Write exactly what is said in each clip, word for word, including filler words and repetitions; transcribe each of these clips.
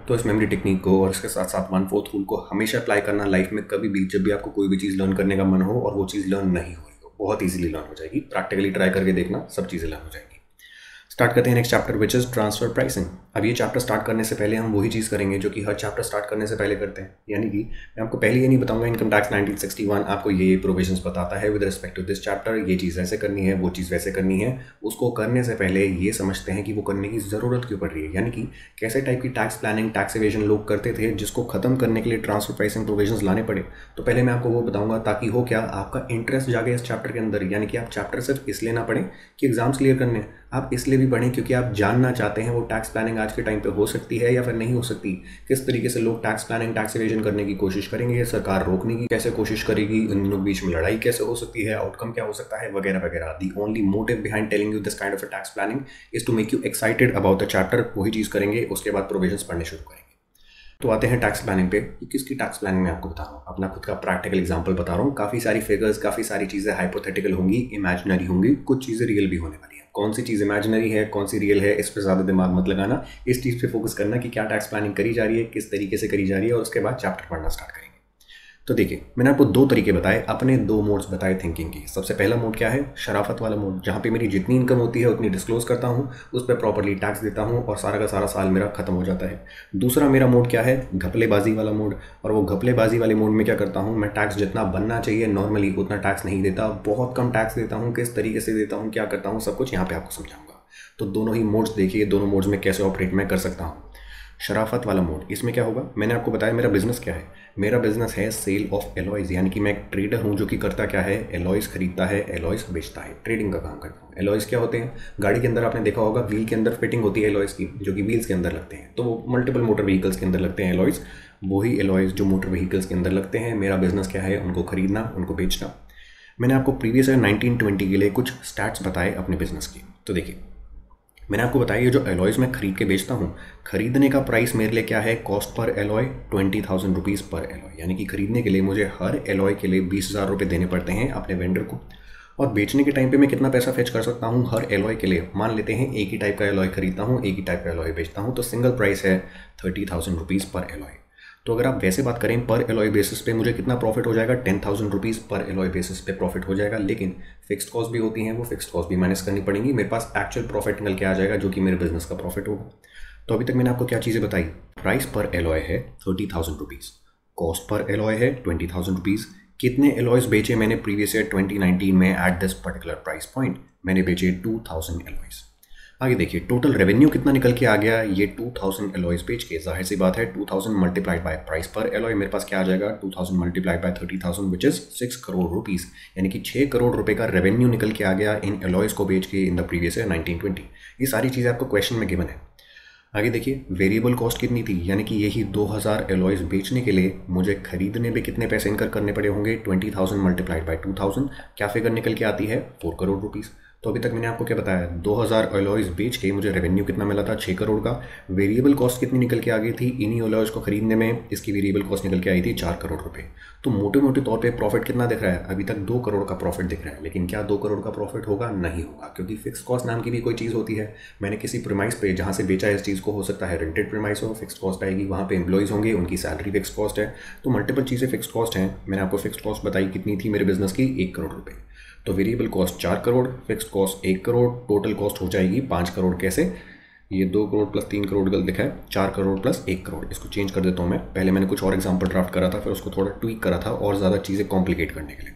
तो इस memory technique को और इसके साथ साथ वन फोर्थ रूल को हमेशा अप्लाई करना लाइफ में, कभी भी जब भी आपको कोई भी चीज़ लर्न करने का मन हो और वो चीज़ लर्न नहीं हो रही हो, बहुत ईजिली लर्न हो जाएगी। प्रैक्टिकली ट्राई करके देखना, सब चीज़ें लर्न हो जाएंगी। स्टार्ट करते हैं next chapter which is transfer pricing. अब ये चैप्टर स्टार्ट करने से पहले हम वही चीज़ करेंगे जो कि हर चैप्टर स्टार्ट करने से पहले करते हैं, यानी कि मैं आपको पहले ये नहीं बताऊंगा income tax nineteen sixty one आपको ये ये प्रोविजंस बताता है with respect to this chapter, ये चीज़ ऐसे करनी है, वो चीज़ वैसे करनी है। उसको करने से पहले ये समझते हैं कि वो करने की ज़रूरत क्यों पड़ रही है, यानी कि कैसे टाइप की टैक्स प्लानिंग, टैक्स एवेजन लोग करते थे जिसको खत्म करने के लिए ट्रांसफर प्राइसिंग प्रोविजंस लाने पड़े। तो पहले मैं आपको वो बताऊंगा ताकि हो क्या, आपका इंटरेस्ट जागे इस चैप्टर के अंदर, यानी कि आप चैप्टर सिर्फ इसलिए ना पढ़ें कि एग्जाम्स क्लियर करने हैं, आप इसलिए भी पढ़ें क्योंकि आप जानना चाहते हैं वो टैक्स प्लानिंग आज के टाइम पे हो सकती है या फिर नहीं हो सकती, किस तरीके से लोग टैक्स प्लानिंग, टैक्स एवेजन करने की कोशिश करेंगे, सरकार रोकने की कैसे कोशिश करेगी, इन लोग बीच में लड़ाई कैसे हो सकती है, आउटकम क्या हो सकता है, वगैरह वगैरह। The only motive behind telling you this kind of a tax planning is to make you excited about the chapter. वही चीज़ करेंगे, उसके बाद प्रोविजंस पढ़ने शुरू करेंगे। तो आते हैं टैक्स प्लानिंग पे। किसकी टैक्स प्लानिंग मैं आपको बता रहा हूँ, अपना खुद का प्रैक्टिकल एग्जांपल बता रहा हूँ। काफ़ी सारी फिगर्स, काफ़ी सारी चीज़ें हाइपोथेटिकल होंगी, इमेजिनरी होंगी, कुछ चीज़ें रियल भी होने वाली हैं। कौन सी चीज़ इमेजिनरी है, कौन सी रियल है, इस पर ज़्यादा दिमाग मत लगाना, इस चीज़ पे फोकस करना कि क्या टैक्स प्लानिंग करी जा रही है, किस तरीके से करी जा रही है, और उसके बाद चैप्टर पढ़ना स्टार्ट करेंगे। तो देखिए, मैंने आपको दो तरीके बताए, अपने दो मोड्स बताए थिंकिंग की। सबसे पहला मोड क्या है, शराफत वाला मोड, जहाँ पे मेरी जितनी इनकम होती है उतनी डिस्क्लोज करता हूँ, उस पर प्रॉपर्ली टैक्स देता हूँ और सारा का सारा साल मेरा खत्म हो जाता है। दूसरा मेरा मोड क्या है, घपलेबाजी वाला मोड। और वो घपलेबाजी वाले मोड में क्या करता हूँ, मैं टैक्स जितना बनना चाहिए नॉर्मली उतना टैक्स नहीं देता, बहुत कम टैक्स देता हूँ। किस तरीके से देता हूँ, क्या करता हूँ, सब कुछ यहाँ पे आपको समझाऊंगा। तो दोनों ही मोड्स देखिए, दोनों मोड्स में कैसे ऑपरेट मैं कर सकता हूँ। शराफत वाला मोड, इसमें क्या होगा, मैंने आपको बताया मेरा बिजनेस क्या है। मेरा बिजनेस है सेल ऑफ एलॉयज़, यानी कि मैं एक ट्रेडर हूँ जो कि करता क्या है, एलॉयज़ खरीदता है, एलॉयज़ बेचता है, ट्रेडिंग का काम करता हूँ। एलॉयज़ क्या होते हैं, गाड़ी के अंदर आपने देखा होगा व्हील के अंदर फिटिंग होती है एलॉयज़ की, जो कि व्हील्स के अंदर लगते हैं। तो वो मल्टीपल मोटर व्हीकल्स के अंदर लगते हैं एलॉयज़, वही एलॉयज़ जो मोटर व्हीकल्स के अंदर लगते हैं। मेरा बिजनेस क्या है, उनको खरीदना, उनको बेचना। मैंने आपको प्रीवियस ईयर नाइनटीन ट्वेंटी के लिए कुछ स्टैट्स बताए अपने बिजनेस की। तो देखिए, मैंने आपको बताया ये जो एलॉयज़ मैं खरीद के बेचता हूँ, खरीदने का प्राइस मेरे लिए क्या है, cost per alloy twenty thousand rupees per alloy, यानी कि खरीदने के लिए मुझे हर एलॉय के लिए बीस हज़ार रुपये देने पड़ते हैं अपने वेंडर को। और बेचने के टाइम पे मैं कितना पैसा फेच कर सकता हूँ हर एलॉय के लिए, मान लेते हैं एक ही टाइप का एलॉय खरीदता हूँ, एक ही टाइप का एलॉय बेचता हूँ, तो सिंगल प्राइस है thirty thousand rupees per alloy. तो अगर आप वैसे बात करें पर एलॉय बेसिस पे मुझे कितना प्रॉफिट हो जाएगा, ten thousand rupees per alloy basis पे प्रॉफिट हो जाएगा। लेकिन फिक्स्ड कॉस्ट भी होती हैं, वो फिक्स्ड कॉस्ट भी माइनस करनी पड़ेंगी, मेरे पास एक्चुअल प्रॉफिट निकल के आ जाएगा जो कि मेरे बिजनेस का प्रॉफिट होगा। तो अभी तक मैंने आपको क्या चीज़ें बताई, प्राइस पर एलॉय है thirty thousand rupees, cost per alloy है ट्वेंटी थाउजेंड रुपीज़। कितने एलॉयज़ बेचे मैंने प्रीवियस ईयर ट्वेंटी नाइनटीन में at this particular price point, मैंने बेचे टू थाउजेंड एलॉयज़। आगे देखिए, टोटल रेवेन्यू कितना निकल के आ गया, ये टू थाउजेंड एलॉयज़ बेच के। जाहिर सी बात है, two thousand multiplied by price per alloy, मेरे पास क्या आ जाएगा, two thousand multiplied by thirty thousand which is six crore rupees, यानी कि छः करोड़ रुपए का रेवेन्यू निकल के आ गया इन एलॉयज़ को बेच के in the previous year nineteen twenty. ये सारी चीज़ें आपको क्वेश्चन में गिवन है। आगे देखिए, वेरिएबल कॉस्ट कितनी थी, यानी कि यही दो हज़ार एलॉयज़ बेचने के लिए मुझे खरीदने में कितने पैसे इनकर करने पड़े होंगे, twenty thousand multiplied by two thousand, क्या फिगर निकल के आती है, फोर करोड़ रुपीज़। तो अभी तक मैंने आपको क्या बताया, दो हज़ार एलॉयज़ बेच के मुझे रेवेन्यू कितना मिला था, छः करोड़ का। वेरिएबल कॉस्ट कितनी निकल के आ गई थी इन्हीं एलॉयज़ को खरीदने में, इसकी वेरिएबल कॉस्ट निकल के आई थी चार करोड़ रुपए। तो मोटे मोटे तौर पे प्रॉफिट कितना दिख रहा है, अभी तक दो करोड़ का प्रॉफिट दिख रहा है। लेकिन क्या दो करोड़ का प्रॉफिट होगा, नहीं होगा, क्योंकि फिक्स कॉस्ट नाम की भी कोई चीज़ होती है। मैंने किसी प्रीमाइस पे जहाँ से बेचा है इस चीज़ को, हो सकता है रेंटेड प्रीमाइस हो, फिक्स कॉस्ट आएगी, वहाँ पे एम्प्लॉइज़ होंगे, उनकी सैलरी फिक्स कॉस्ट है। तो मल्टीपल चीज़ें फिक्स कॉस्ट हैं। मैंने आपको फिक्स कॉस्ट बताई कितनी थी मेरे बिजनेस की, एक करोड़ रुपये। तो वेरिएबल कॉस्ट चार करोड़, फिक्स्ड कॉस्ट एक करोड़, टोटल कॉस्ट हो जाएगी पाँच करोड़। कैसे, ये दो करोड़ प्लस तीन करोड़ गलत लिखा है, चार करोड़ प्लस एक करोड़। इसको चेंज कर देता हूँ मैं, पहले मैंने कुछ और एग्जांपल ड्राफ्ट करा था, फिर उसको थोड़ा ट्वीक करा था और ज़्यादा चीज़ें कॉम्प्लिकेट करने के लिए।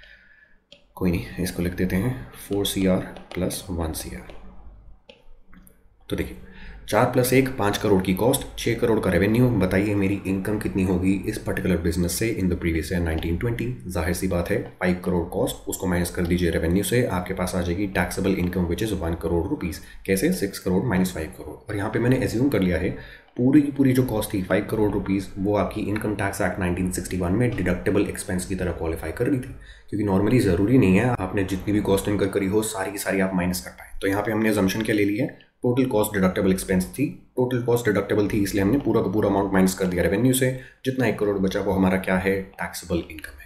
कोई नहीं, इसको लिख देते हैं four C R plus one C R. तो देखिए, चार प्लस एक पाँच करोड़ की कॉस्ट, छः करोड़ का रेवेन्यू। बताइए मेरी इनकम कितनी होगी इस पर्टिकुलर बिजनेस से in the previous year nineteen twenty. जाहिर सी बात है, फाइव करोड़ कॉस्ट, उसको माइनस कर दीजिए रेवेन्यू से, आपके पास आ जाएगी taxable income which is one crore rupees. कैसे, six crore minus five crore. और यहाँ पे मैंने एज्यूम कर लिया है पूरी की पूरी जो कॉस्ट थी फाइव करोड़ रुपीज़, वो आपकी income tax act nineteen sixty one में डिडक्टेबल एक्सपेंस की तरह क्वालिफाई कर रही थी। क्योंकि नॉर्मली ज़रूरी नहीं है आपने जितनी भी कॉस्ट इनकर करी हो सारी की सारी आप माइनस कर पाए। तो यहाँ पे हमने अजम्पशन क्या ले ली है, टोटल कॉस्ट डिडक्टेबल एक्सपेंस थी, टोटल कॉस्ट डिडक्टेबल थी, इसलिए हमने पूरा का पूरा अमाउंट माइनस कर दिया रेवेन्यू से। जितना एक करोड़ बचा वो हमारा क्या है, टैक्सेबल इनकम है।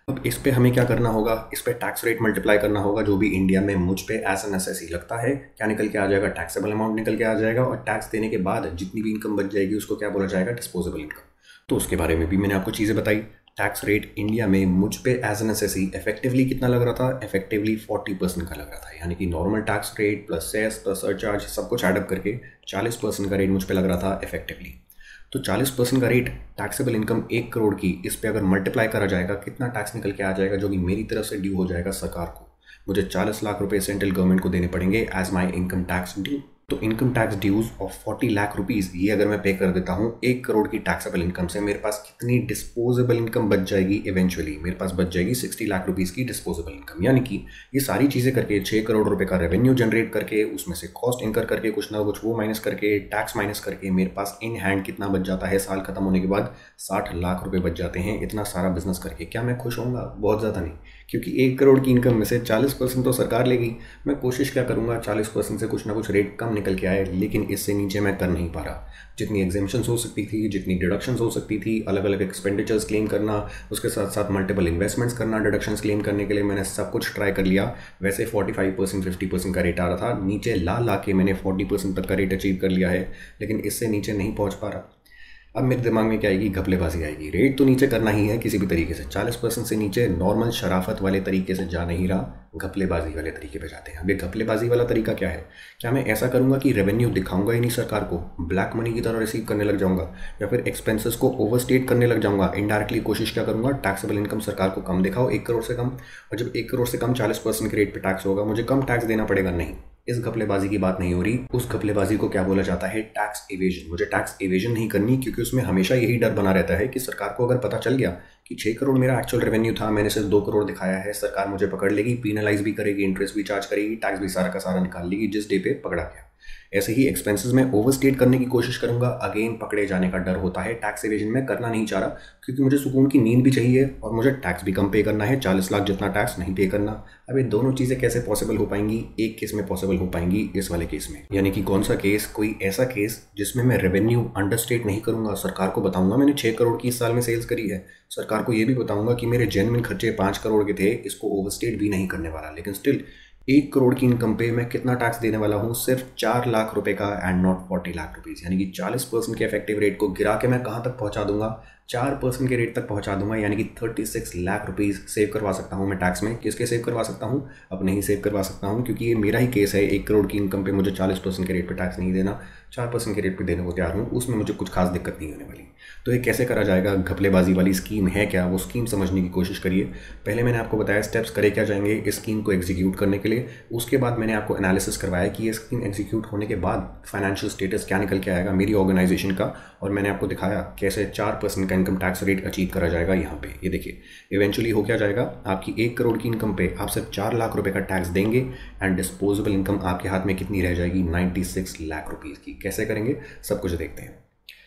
अब इस पे हमें क्या करना होगा, इस पे टैक्स रेट मल्टीप्लाई करना होगा जो भी इंडिया में मुझ पे as N S S E लगता है, क्या निकल के आ जाएगा, टैक्सेबल अमाउंट निकल के आ जाएगा, और टैक्स देने के बाद जितनी भी इनकम बच जाएगी उसको क्या बोला जाएगा, डिस्पोजेबल इनकम। तो उसके बारे में भी मैंने आपको चीज़ें बताई। टैक्स रेट इंडिया में मुझ पे as N S S E effectively कितना लग रहा था, इफेक्टिवली फोर्टी परसेंट का लग रहा था, यानी कि normal tax rate plus cess plus surcharge सब कुछ एडअप करके चालीस परसेंट का रेट मुझ पे लग रहा था इफेक्टिवली। तो चालीस परसेंट का रेट टैक्सेबल इनकम एक करोड़ की, इस पे अगर मल्टीप्लाई करा जाएगा कितना टैक्स निकल के आ जाएगा जो कि मेरी तरफ से ड्यू हो जाएगा सरकार को। मुझे चालीस लाख रुपए सेंट्रल गवर्नमेंट को देने पड़ेंगे as my income tax due. तो income tax dues of forty lakh rupees ये अगर मैं पे कर देता हूँ एक करोड़ की टैक्सेबल इनकम से, मेरे पास कितनी डिस्पोजेबल इनकम बच जाएगी, इवेंचुअली मेरे पास बच जाएगी सिक्सटी लाख रुपीज़ की डिस्पोजेबल इनकम। यानी कि ये सारी चीज़ें करके छः करोड़ रुपए का रेवेन्यू जनरेट करके, उसमें से कॉस्ट इनकर करके, कुछ ना कुछ वो माइनस करके, टैक्स माइनस करके, मेरे पास इन हैंड कितना बच जाता है साल खत्म होने के बाद, साठ लाख रुपये बच जाते हैं। इतना सारा बिजनेस करके क्या मैं खुश होऊंगा? बहुत ज़्यादा नहीं, क्योंकि एक करोड़ की इनकम में से चालीस परसेंट तो सरकार लेगी। मैं कोशिश क्या करूँगा, चालीस परसेंट से कुछ ना कुछ रेट कम निकल के आए, लेकिन इससे नीचे मैं कर नहीं पा रहा। जितनी एग्जेम्पशंस हो सकती थी, जितनी डिडक्शंस हो सकती थी, अलग अलग एक्सपेंडिचर्स क्लेम करना, उसके साथ साथ मल्टीपल इन्वेस्टमेंट्स करना डिडक्शंस क्लेम करने के लिए, मैंने सब कुछ ट्राई कर लिया। वैसे पैंतालीस परसेंट फिफ्टी परसेंट का रेट आ रहा था, नीचे ला ला के मैंने चालीस परसेंट तक का रेट अचीव कर लिया है, लेकिन इससे नीचे नहीं पहुँच पा रहा। अब मेरे दिमाग में क्या आएगी, घपलेबाजी आएगी। रेट तो नीचे करना ही है किसी भी तरीके से, चालीस परसेंट से नीचे नॉर्मल शराफत वाले तरीके से जा नहीं रहा, घपलेबाजी वाले तरीके पे जाते हैं। अब ये घपलेबाजी वाला तरीका क्या है? क्या मैं ऐसा करूंगा कि रेवेन्यू दिखाऊंगा ही नहीं सरकार को, ब्लैक मनी की तरह रिसीव करने लग जाऊंगा, या फिर एक्सपेंसेस को ओवरस्टेट करने लग जाऊंगा? इनडायरेक्टली कोशिश क्या करूंगा, टैक्सेबल इनकम सरकार को कम दिखाओ एक करोड़ से कम, और जब एक करोड़ से कम चालीस परसेंट के रेट पे टैक्स होगा मुझे कम टैक्स देना पड़ेगा। नहीं, इस घपलेबाजी की बात नहीं हो रही। उस घपलेबाजी को क्या बोला जाता है, टैक्स इवेजन। मुझे टैक्स इवेजन नहीं करनी, क्योंकि उसमें हमेशा यही डर बना रहता है कि सरकार को अगर पता चल गया कि छः करोड़ मेरा एक्चुअल रेवेन्यू था, मैंने सिर्फ दो करोड़ दिखाया है, सरकार मुझे पकड़ लेगी, पीनलाइज भी करेगी, इंटरेस्ट भी चार्ज करेगी, टैक्स भी सारा का सारा निकाल लेगी जिस डे पे पकड़ा गया। ऐसे ही एक्सपेंसेस में ओवरस्टेट करने की कोशिश करूंगा, अगेन पकड़े जाने का डर होता है। टैक्स इवेजन में करना नहीं चाह रहा, क्योंकि मुझे सुकून की नींद भी चाहिए और मुझे टैक्स भी कम पे करना है, चालीस लाख जितना टैक्स नहीं पे करना। अब ये दोनों चीज़ें कैसे पॉसिबल हो पाएंगी? एक केस में पॉसिबल हो पाएंगी, इस वाले केस में। यानी कि कौन सा केस? कोई ऐसा केस जिसमें मैं रेवेन्यू अंडरस्टेट नहीं करूंगा, सरकार को बताऊंगा मैंने छः करोड़ की इस साल में सेल्स करी है, सरकार को ये भी बताऊंगा कि मेरे जेन्युइन खर्चे पाँच करोड़ के थे, इसको ओवरस्टेट भी नहीं करने वाला, लेकिन स्टिल एक करोड़ की इनकम पे मैं कितना टैक्स देने वाला हूँ? सिर्फ चार लाख रुपए का, and not forty lakh rupees. यानी कि चालीस परसेंट के इफेक्टिव रेट को गिरा के मैं कहाँ तक पहुँचा दूंगा? चार परसेंट के रेट तक पहुँचा दूंगा, यानी कि thirty six lakh rupees save करवा सकता हूँ मैं टैक्स में। किसके सेव करवा सकता हूँ? अब नहीं सेव करवा सकता हूँ, क्योंकि ये मेरा ही केस है। एक करोड़ की इनकम पे मुझे चालीस परसेंट के रेट पे टैक्स नहीं देना, चार परसेंट के रेट पे देने को तैयार हूँ, उसमें मुझे कुछ खास दिक्कत नहीं होने वाली। तो ये कैसे करा जाएगा? घपलेबाजी वाली स्कीम है क्या, वो स्कीम समझने की कोशिश करिए। पहले मैंने आपको बताया स्टेप्स करे क्या जाएंगे इस स्कीम को एग्जीक्यूट करने के लिए। उसके बाद मैंने आपको एनालिसिस करवाया कि ये स्कीम एग्जीक्यूट होने के बाद फाइनेंशियल स्टेटस क्या निकल के आएगा मेरी ऑर्गेनाइजेशन का, और मैंने आपको दिखाया कैसे चार परसेंट का इनकम टैक्स रेट अचीव करा जाएगा यहाँ पे। ये देखिए, इवेंचुअली हो क्या जाएगा, आपकी एक करोड़ की इनकम पे आप सिर्फ चार लाख रुपए का टैक्स देंगे, एंड डिस्पोजेबल इनकम आपके हाथ में कितनी रह जाएगी? नाइन्टी सिक्स लाख रुपीज़ की। कैसे करेंगे सब कुछ देखते हैं।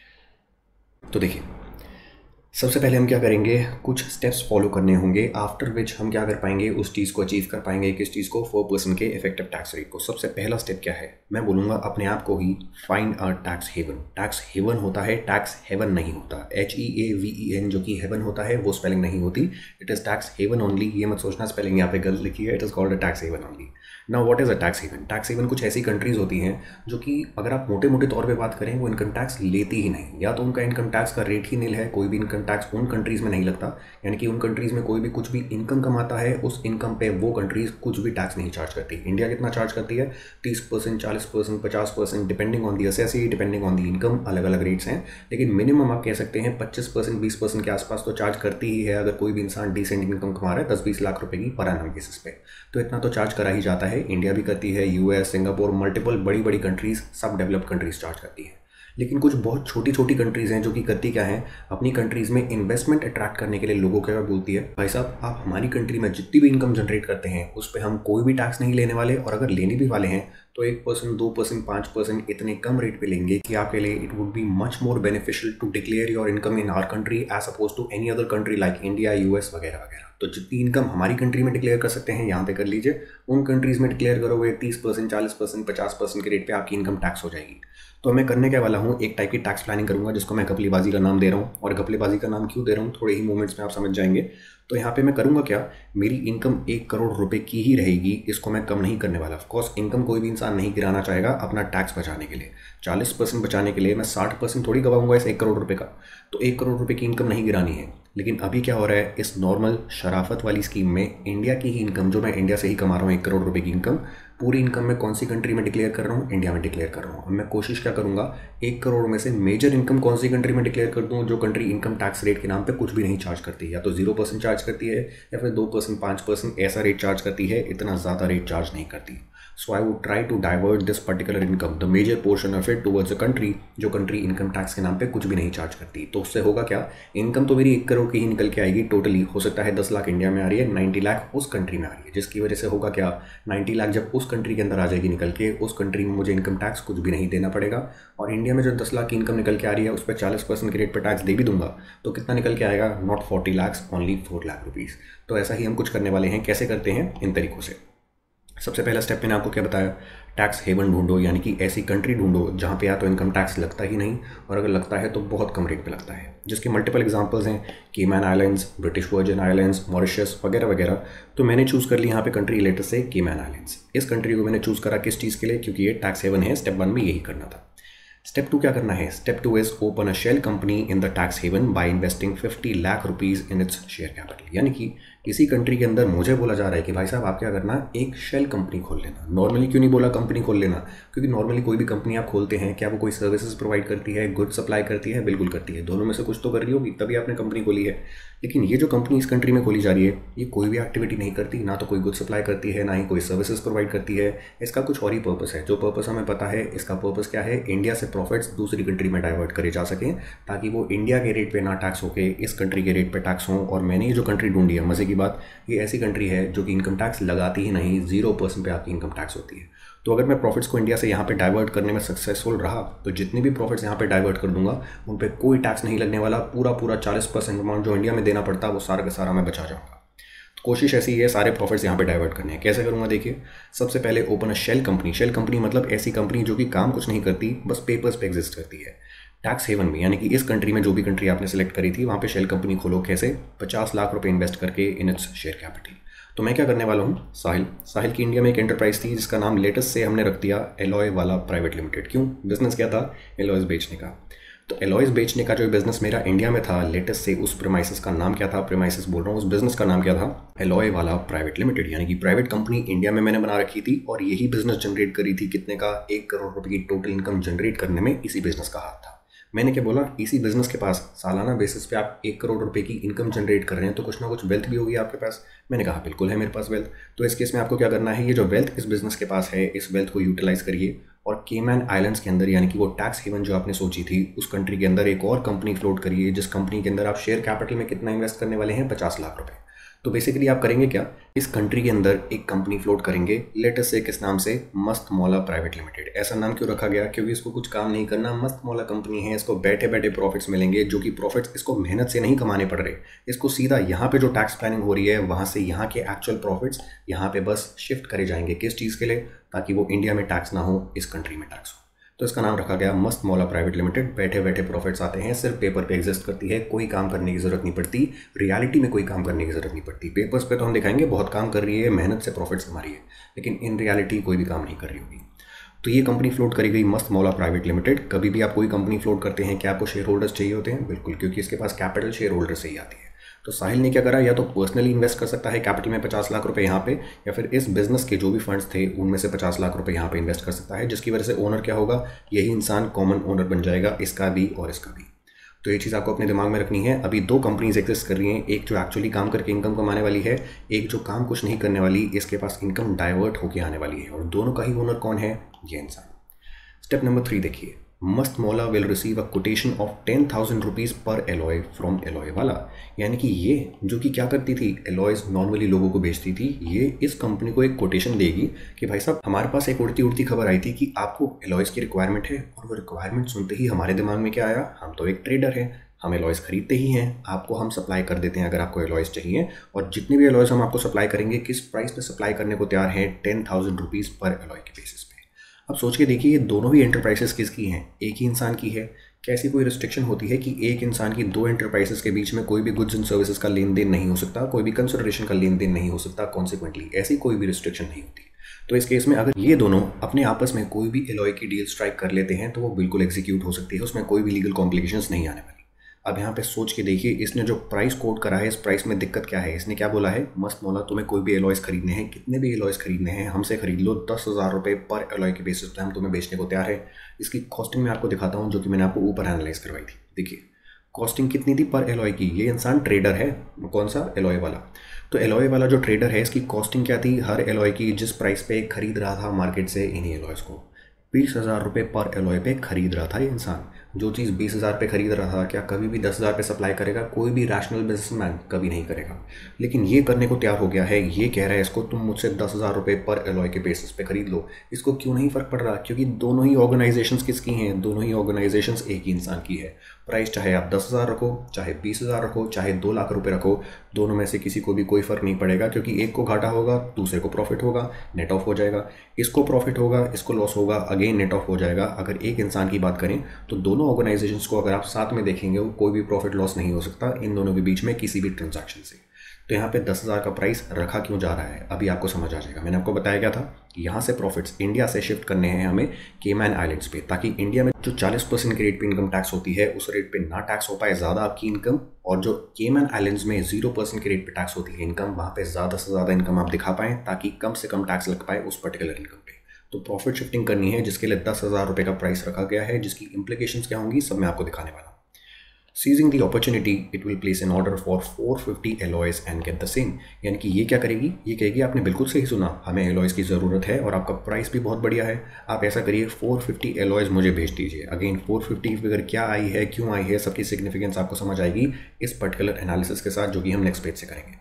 तो देखिए, सबसे पहले हम क्या करेंगे, कुछ स्टेप्स फॉलो करने होंगे, आफ्टर विच हम क्या कर पाएंगे, उस चीज़ को अचीव कर पाएंगे। किस चीज़ को? फोर परसेंट के इफेक्टिव टैक्स रेट को। सबसे पहला स्टेप क्या है, मैं बोलूँगा अपने आप को ही find a tax haven. Tax haven होता है, टैक्स हेवन नहीं होता। H E A V E N जो कि हेवन होता है वो स्पेलिंग नहीं होती, it is tax haven only. ये मत सोचना स्पेलिंग यहाँ पे गलत लिखी है, it is called a tax haven only. Now what is a tax haven? Tax haven कुछ ऐसी कंट्रीज़ होती हैं जो कि अगर आप मोटे मोटे तौर पे बात करें वो इनकम टैक्स लेती ही नहीं, या तो उनका इनकम टैक्स का रेट ही नील है, कोई भी इनकम टैक्स उन कंट्रीज़ में नहीं लगता। यानी कि उन कंट्रीज़ में कोई भी कुछ भी इनकम कमाता है, उस इनकम पे वो कंट्रीज़ कुछ भी टैक्स नहीं चार्ज करती। इंडिया कितना चार्ज करती है? तीस परसेंट, चालीस परसेंट, पचास percent, depending on the assessee, depending on the income, अलग अलग रेट्स हैं, लेकिन मिनिमम आप कह सकते हैं पच्चीस परसेंट, बीस परसेंट के आसपास तो चार्ज करती ही है। अगर कोई भी इंसान डिसेंट इनकम कमा रहा है दस बीस लाख रुपए की पर एनम बेसिस पे, तो इतना तो चार्ज करा ही जाता है। इंडिया भी करती है, यूएस, सिंगापुर, मल्टीपल बड़ी बड़ी कंट्रीज, सब डेवलप्ड कंट्रीज चार्ज करती है। लेकिन कुछ बहुत छोटी छोटी कंट्रीज़ हैं जो कि करती क्या है, अपनी कंट्रीज़ में इन्वेस्टमेंट अट्रैक्ट करने के लिए लोगों क्या बोलती है, भाई साहब आप हमारी कंट्री में जितनी भी इनकम जनरेट करते हैं उस पर हम कोई भी टैक्स नहीं लेने वाले, और अगर लेने भी वाले हैं तो एक परसेंट, दो परसेंट, पाँच परसेंट इतने कम रेट पे लेंगे कि आपके लिए it would be much more beneficial to declare your income in our country as oppose to any other country like India, US वगैरह वगैरह। तो जितनी इनकम हमारी कंट्री में डिक्लेयर कर सकते हैं यहाँ पे कर लीजिए, उन कंट्रीज़ में डिक्लेयर करोगे तीस परसेंट, चालीस परसेंट, पचास परसेंट के रेट पे आपकी इनकम टैक्स हो जाएगी। तो मैं करने क्या वाला हूँ, एक टाइप की टैक्स प्लानिंग करूँगा जिसको मैं घपलेबाजी का नाम दे रहा हूँ। और घपलेबाजी का नाम क्यों दे रहा हूँ थोड़े ही मोमेंट्स में आप समझ जाएंगे। तो यहाँ पे मैं करूँगा क्या, मेरी इनकम एक करोड़ रुपए की ही रहेगी, इसको मैं कम नहीं करने वाला। ऑफकोर्स इनकम कोई भी इंसान नहीं गिराना चाहेगा अपना टैक्स बचाने के लिए। चालीस परसेंट बचाने के लिए मैं साठ परसेंट थोड़ी गवाऊंगा इस एक करोड़ रुपए का। तो एक करोड़ रुपए की इनकम नहीं गिरानी है। लेकिन अभी क्या हो रहा है, इस नॉर्मल शराफत वाली स्कीम में इंडिया की ही इनकम, जो मैं इंडिया से ही कमा रहा हूँ एक करोड़ रुपए की इनकम, पूरी इनकम मैं कौन सी कंट्री में डिक्लेयर कर रहा हूँ, इंडिया में डिक्लेयर कर रहा हूँ। अब मैं कोशिश क्या करूँगा, एक करोड़ में से मेजर इनकम कौन सी कंट्री में डिक्लेयर कर दूँ, जो कंट्री इनकम टैक्स रेट के नाम पे कुछ भी नहीं चार्ज करती, या तो जीरो परसेंट चार्ज करती है या फिर दो परसेंट पाँच परसेंट ऐसा रेट चार्ज करती है, इतना ज़्यादा रेट चार्ज नहीं करती। So I would try to divert this particular income, the major portion of it, towards a country जो कंट्री इनकम टैक्स के नाम पे कुछ भी नहीं चार्ज करती। तो उससे होगा क्या, इनकम तो मेरी एक करोड़ की ही निकल के आएगी टोटली। हो सकता है दस लाख इंडिया में आ रही है, नाइन्टी लाख उस कंट्री में आ रही है, जिसकी वजह से होगा क्या, नाइन्टी लाख जब उस कंट्री के अंदर आ जाएगी निकल के, उस कंट्री में मुझे इनकम टैक्स कुछ भी नहीं देना पड़ेगा। और इंडिया में जो दस लाख की इनकम निकल के आ रही है उस पर चालीस परसेंट के रेट पर टैक्स दे भी दूंगा, तो कितना निकल के आएगा, not forty lakh, only four lakh rupees. तो ऐसा ही हम कुछ करने वाले हैं। कैसे करते हैं, इन तरीक़ों से। सबसे पहला स्टेप मैंने आपको क्या बताया, टैक्स हेवन ढूंढो, यानी कि ऐसी कंट्री ढूंढो जहाँ पे या तो इनकम टैक्स लगता ही नहीं, और अगर लगता है तो बहुत कम रेट पे लगता है, जिसके मल्टीपल एग्जांपल्स हैं, Cayman Islands, British Virgin Islands, Mauritius वगैरह वगैरह। तो मैंने चूज़ कर ली यहाँ पे कंट्री लेटेस्ट से केमैन आइलैंड्स। इस कंट्री को मैंने चूज़ करा किस चीज़ के लिए, क्योंकि ये टैक्स हेवन है। स्टेप वन में यही करना था। स्टेप टू क्या करना है, step two is open a shell company in the tax haven by investing fifty lakh rupees in its share capital. यानी कि किसी कंट्री के अंदर मुझे बोला जा रहा है कि भाई साहब आप क्या करना, एक शेल कंपनी खोल लेना। नॉर्मली क्यों नहीं बोला कंपनी खोल लेना, क्योंकि नॉर्मली कोई भी कंपनी आप खोलते हैं, क्या वो कोई सर्विसेज प्रोवाइड करती है, गुड सप्लाई करती है, बिल्कुल करती है। दोनों में से कुछ तो कर रही होगी, तभी आपने कंपनी खोली है। लेकिन ये जो कंपनी इस कंट्री में खोली जा रही है, ये कोई भी एक्टिविटी नहीं करती, ना तो कोई गुड सप्लाई करती है, ना ही कोई सर्विसेज प्रोवाइड करती है। इसका कुछ और ही पर्पस है। जो पर्पस हमें पता है, इसका पर्पस क्या है, इंडिया से प्रॉफिट्स दूसरी कंट्री में डाइवर्ट करे जा सकें, ताकि वो इंडिया के रेट पे ना टैक्स होके इस कंट्री के रेट पे टैक्स हो। और मैंने ये जो कंट्री ढूंढी है, मजे की बात, ये ऐसी कंट्री है जो कि इनकम टैक्स लगाती ही नहीं, जीरो परसेंट पे आपकी इनकम टैक्स होती है। तो अगर मैं प्रॉफिट्स को इंडिया से यहाँ पे डाइवर्ट करने में सक्सेसफुल रहा, तो जितने भी प्रॉफिट्स यहाँ पे डाइवर्ट कर दूंगा उन पे कोई टैक्स नहीं लगने वाला। पूरा पूरा चालीस परसेंट अमाउंट जो इंडिया में देना पड़ता है वो सारा का सारा मैं बचा जाऊँगा। तो कोशिश ऐसी है, सारे प्रॉफिट्स यहाँ पे डाइवर्ट करने हैं। कैसे करूँगा, देखिए। सबसे पहले open a shell company. Shell company मतलब ऐसी कंपनी जो कि काम कुछ नहीं करती, बस पेपर्स पे एग्जिस्ट करती है टैक्स हेवन में। यानी कि इस कंट्री में, जो भी कंट्री आपने सेलेक्ट करी थी, वहाँ पे शेल कंपनी खोलो। कैसे, पचास लाख रुपए इन्वेस्ट करके इन इट्स शेयर कैपिटल। तो मैं क्या करने वाला हूँ, साहिल साहिल की इंडिया में एक एंटरप्राइज थी जिसका नाम लेटेस्ट से हमने रख दिया एलॉय वाला प्राइवेट लिमिटेड। क्यों, बिजनेस क्या था, एलॉयज बेचने का। तो एलॉयज बेचने का जो बिजनेस मेरा इंडिया में था लेटेस्ट से, उस प्रेमाइसिस का नाम क्या था, प्रेमाइसिस बोल रहा हूँ, उस बिजनेस का नाम क्या था, एलॉय वाला प्राइवेट लिमिटेड। यानी कि प्राइवेट कंपनी इंडिया में मैंने बना रखी थी, और यही बिजनेस जनरेट करी थी कितने का, एक करोड़ रुपए की टोटल इनकम जनरेट करने में इसी बिजनेस का हाथ था। मैंने क्या बोला, इसी बिजनेस के पास सालाना बेसिस पे आप एक करोड़ रुपए की इनकम जनरेट कर रहे हैं, तो कुछ ना कुछ वेल्थ भी होगी आपके पास। मैंने कहा बिल्कुल है मेरे पास वेल्थ। तो इस केस में आपको क्या करना है, ये जो वेल्थ इस बिजनेस के पास है, इस वेल्थ को यूटिलाइज करिए, और केमैन आइलैंड्स के अंदर, यानी कि वो टैक्स हेवन जो आपने सोची थी, उस कंट्री के अंदर एक और कंपनी फ्लोट करिए, जिस कंपनी के अंदर आप शेयर कैपिटल में कितना इन्वेस्ट करने वाले हैं, पचास लाख रुपए। तो बेसिकली आप करेंगे क्या, इस कंट्री के अंदर एक कंपनी फ्लोट करेंगे, लेटेस्ट से किस नाम से, मस्त मौला प्राइवेट लिमिटेड। ऐसा नाम क्यों रखा गया, क्योंकि इसको कुछ काम नहीं करना, मस्त मौला कंपनी है, इसको बैठे बैठे प्रॉफिट्स मिलेंगे, जो कि प्रॉफिट्स इसको मेहनत से नहीं कमाने पड़ रहे, इसको सीधा यहाँ पे जो टैक्स प्लानिंग हो रही है वहाँ से यहाँ के एक्चुअल प्रॉफिट्स यहाँ पे बस शिफ्ट करे जाएंगे। किस चीज़ के लिए, ताकि वो इंडिया में टैक्स ना हो, इस कंट्री में टैक्स हो। तो इसका नाम रखा गया मस्त मौला प्राइवेट लिमिटेड। बैठे बैठे प्रॉफिट्स आते हैं, सिर्फ पेपर पे एग्जिस्ट करती है, कोई काम करने की जरूरत नहीं पड़ती, रियलिटी में कोई काम करने की जरूरत नहीं पड़ती। पेपर्स पे तो हम दिखाएंगे बहुत काम कर रही है, मेहनत से प्रॉफिट्स कमा रही है, लेकिन इन रियलिटी कोई भी काम नहीं कर रही होगी। तो ये कंपनी फ्लोट करी गई मस्त मौला प्राइवेट लिमिटेड। कभी भी आप कोई कंपनी फ्लोट करते हैं, क्या आपको शेयर होल्डर्स चाहिए होते हैं? बिल्कुल, क्योंकि इसके पास कैपिटल शेयर होल्डर से ही आती है। तो साहिल ने क्या करा, या तो पर्सनली इन्वेस्ट कर सकता है कैपिटल में पचास लाख रुपए यहाँ पे, या फिर इस बिजनेस के जो भी फंड्स थे उनमें से पचास लाख रुपए यहाँ पे इन्वेस्ट कर सकता है, जिसकी वजह से ओनर क्या होगा, यही इंसान कॉमन ओनर बन जाएगा, इसका भी और इसका भी। तो ये चीज़ आपको अपने दिमाग में रखनी है। अभी दो कंपनीज एग्जिस्ट कर रही हैं, एक जो एक्चुअली काम करके इनकम कमाने वाली है, एक जो काम कुछ नहीं करने वाली, इसके पास इनकम डाइवर्ट होकर आने वाली है, और दोनों का ही ओनर कौन है, ये इंसान। स्टेप नंबर थ्री देखिए, Mast Maula will receive a quotation of ten thousand rupees per alloy from alloy वाला। यानी कि ये जो कि क्या करती थी, एलॉयज नॉर्मली लोगों को बेचती थी, ये इस कंपनी को एक कोटेशन देगी कि भाई साहब हमारे पास एक उड़ती उड़ती खबर आई थी कि आपको एलॉयज की रिक्वायरमेंट है, और वो रिक्वायरमेंट सुनते ही हमारे दिमाग में क्या आया, हम तो एक ट्रेडर हैं, हम एलॉयज खरीदते ही हैं, आपको हम सप्लाई कर देते हैं अगर आपको एलॉयज चाहिए, और जितने भी एलॉयज हम आपको सप्लाई करेंगे, किस प्राइस पे सप्लाई करने को तैयार हैं, ten thousand rupees per alloy के बेसिस पे। अब सोच के देखिए, ये दोनों ही एंटरप्राइजेस किसकी हैं, एक ही इंसान की है। क्या ऐसी कोई रिस्ट्रिक्शन होती है कि एक इंसान की दो एंटरप्राइजेस के बीच में कोई भी गुड्स एंड सर्विसेज का लेन देन नहीं हो सकता, कोई भी कंसिडरेशन का लेन देन नहीं हो सकता? कॉन्सिक्वेंटली ऐसी कोई भी रिस्ट्रिक्शन नहीं होती। तो इस केस में अगर ये दोनों अपने आपस में कोई भी एलॉय की डील स्ट्राइक कर लेते हैं तो वो बिल्कुल एग्जीक्यूट हो सकती है, उसमें कोई भी लीगल कॉम्प्लिकेशंस नहीं आने वाली। अब यहाँ पे सोच के देखिए, इसने जो प्राइस कोट करा है, इस प्राइस में दिक्कत क्या है? इसने क्या बोला है, मस्त मौला तुम्हें कोई भी एलॉयस खरीदने हैं, कितने भी एलॉयस खरीदने हैं हमसे खरीद लो, दस हज़ार रुपये पर एलॉय के बेसिस पे हम तुम्हें बेचने को तैयार है। इसकी कॉस्टिंग मैं आपको दिखाता हूँ, जो कि मैंने आपको ऊपर एनालाइज करवाई थी। देखिए कॉस्टिंग कितनी थी पर एलॉय की। ये इंसान ट्रेडर है, कौन सा, एलॉय वाला। तो एलॉय वाला जो ट्रेडर है, इसकी कॉस्टिंग क्या थी हर एलॉय की, जिस प्राइस पे खरीद रहा था मार्केट से इन्हीं एलॉयस को, बीस हज़ार रुपये पर एलॉय पे खरीद रहा था ये इंसान। जो चीज़ बीस हज़ार पे खरीद रहा था, क्या कभी भी दस हज़ार पे सप्लाई करेगा? कोई भी रैशनल बिजनेसमैन कभी नहीं करेगा। लेकिन ये करने को तैयार हो गया है, ये कह रहा है इसको तुम मुझसे दस हज़ार रुपये पर एलॉय के बेसिस पे खरीद लो। इसको क्यों नहीं फ़र्क पड़ रहा? क्योंकि दोनों ही ऑर्गेनाइजेशंस किसकी हैं? दोनों ही ऑर्गेनाइजेशंस एक ही इंसान की है। प्राइस चाहे आप दस हज़ार रखो, चाहे बीस हज़ार रखो, चाहे दो लाख रुपये रखो, दोनों में से किसी को भी कोई फ़र्क नहीं पड़ेगा, क्योंकि एक को घाटा होगा, दूसरे को प्रॉफिट होगा, नेट ऑफ हो जाएगा। इसको प्रॉफिट होगा, इसको लॉस होगा, अगेन नेट ऑफ हो जाएगा। अगर एक इंसान की बात करें तो दोनों ऑर्गेनाइजेशंस को अगर आप साथ में देखेंगे, वो कोई भी प्रॉफिट लॉस नहीं हो सकता इन दोनों के बीच में किसी भी ट्रांजैक्शन से। तो यहाँ पे दस हज़ार का प्राइस रखा क्यों जा रहा है, अभी आपको समझ आ जाएगा। मैंने आपको बताया गया था कि यहाँ से प्रॉफिट्स इंडिया से शिफ्ट करने हैं हमें केमैन आइलैंड्स पे, ताकि इंडिया में जो चालीस परसेंट के रेट पे इनकम टैक्स होती है, उस रेट पे ना टैक्स हो पाए ज़्यादा आपकी इनकम, और जो केमैन आइलैंड्स में जीरो परसेंट के रेट पे टैक्स होती है इनकम, वहाँ पे ज़्यादा से ज़्यादा इनकम आप दिखा पाएँ, ताकि कम से कम टैक्स लग पाए उस पर्टिकुलर इनकम पे। तो प्रॉफिट शिफ्टिंग करनी है, जिसके लिए दस हज़ार रुपये का प्राइस रखा गया है, जिसकी इंप्लीकेशंस क्या होंगी सब मैं आपको दिखाने वाला हूँ। Seizing the opportunity, it will place an order for four hundred fifty alloys and get the same। यानी कि ये क्या करेगी, ये कहेगी आपने बिल्कुल सही सुना, हमें एलॉयज़ की ज़रूरत है और आपका प्राइस भी बहुत बढ़िया है, आप ऐसा करिए चार सौ पचास एलॉयज़ मुझे भेज दीजिए। अगेन चार सौ पचास फिगर क्या आई है, क्यों आई है, सबकी सिग्निफिकेंस आपको समझ आएगी इस पर्टिकुलर एनालिसिस के साथ, जो कि हम नेक्स्ट पेज से करेंगे।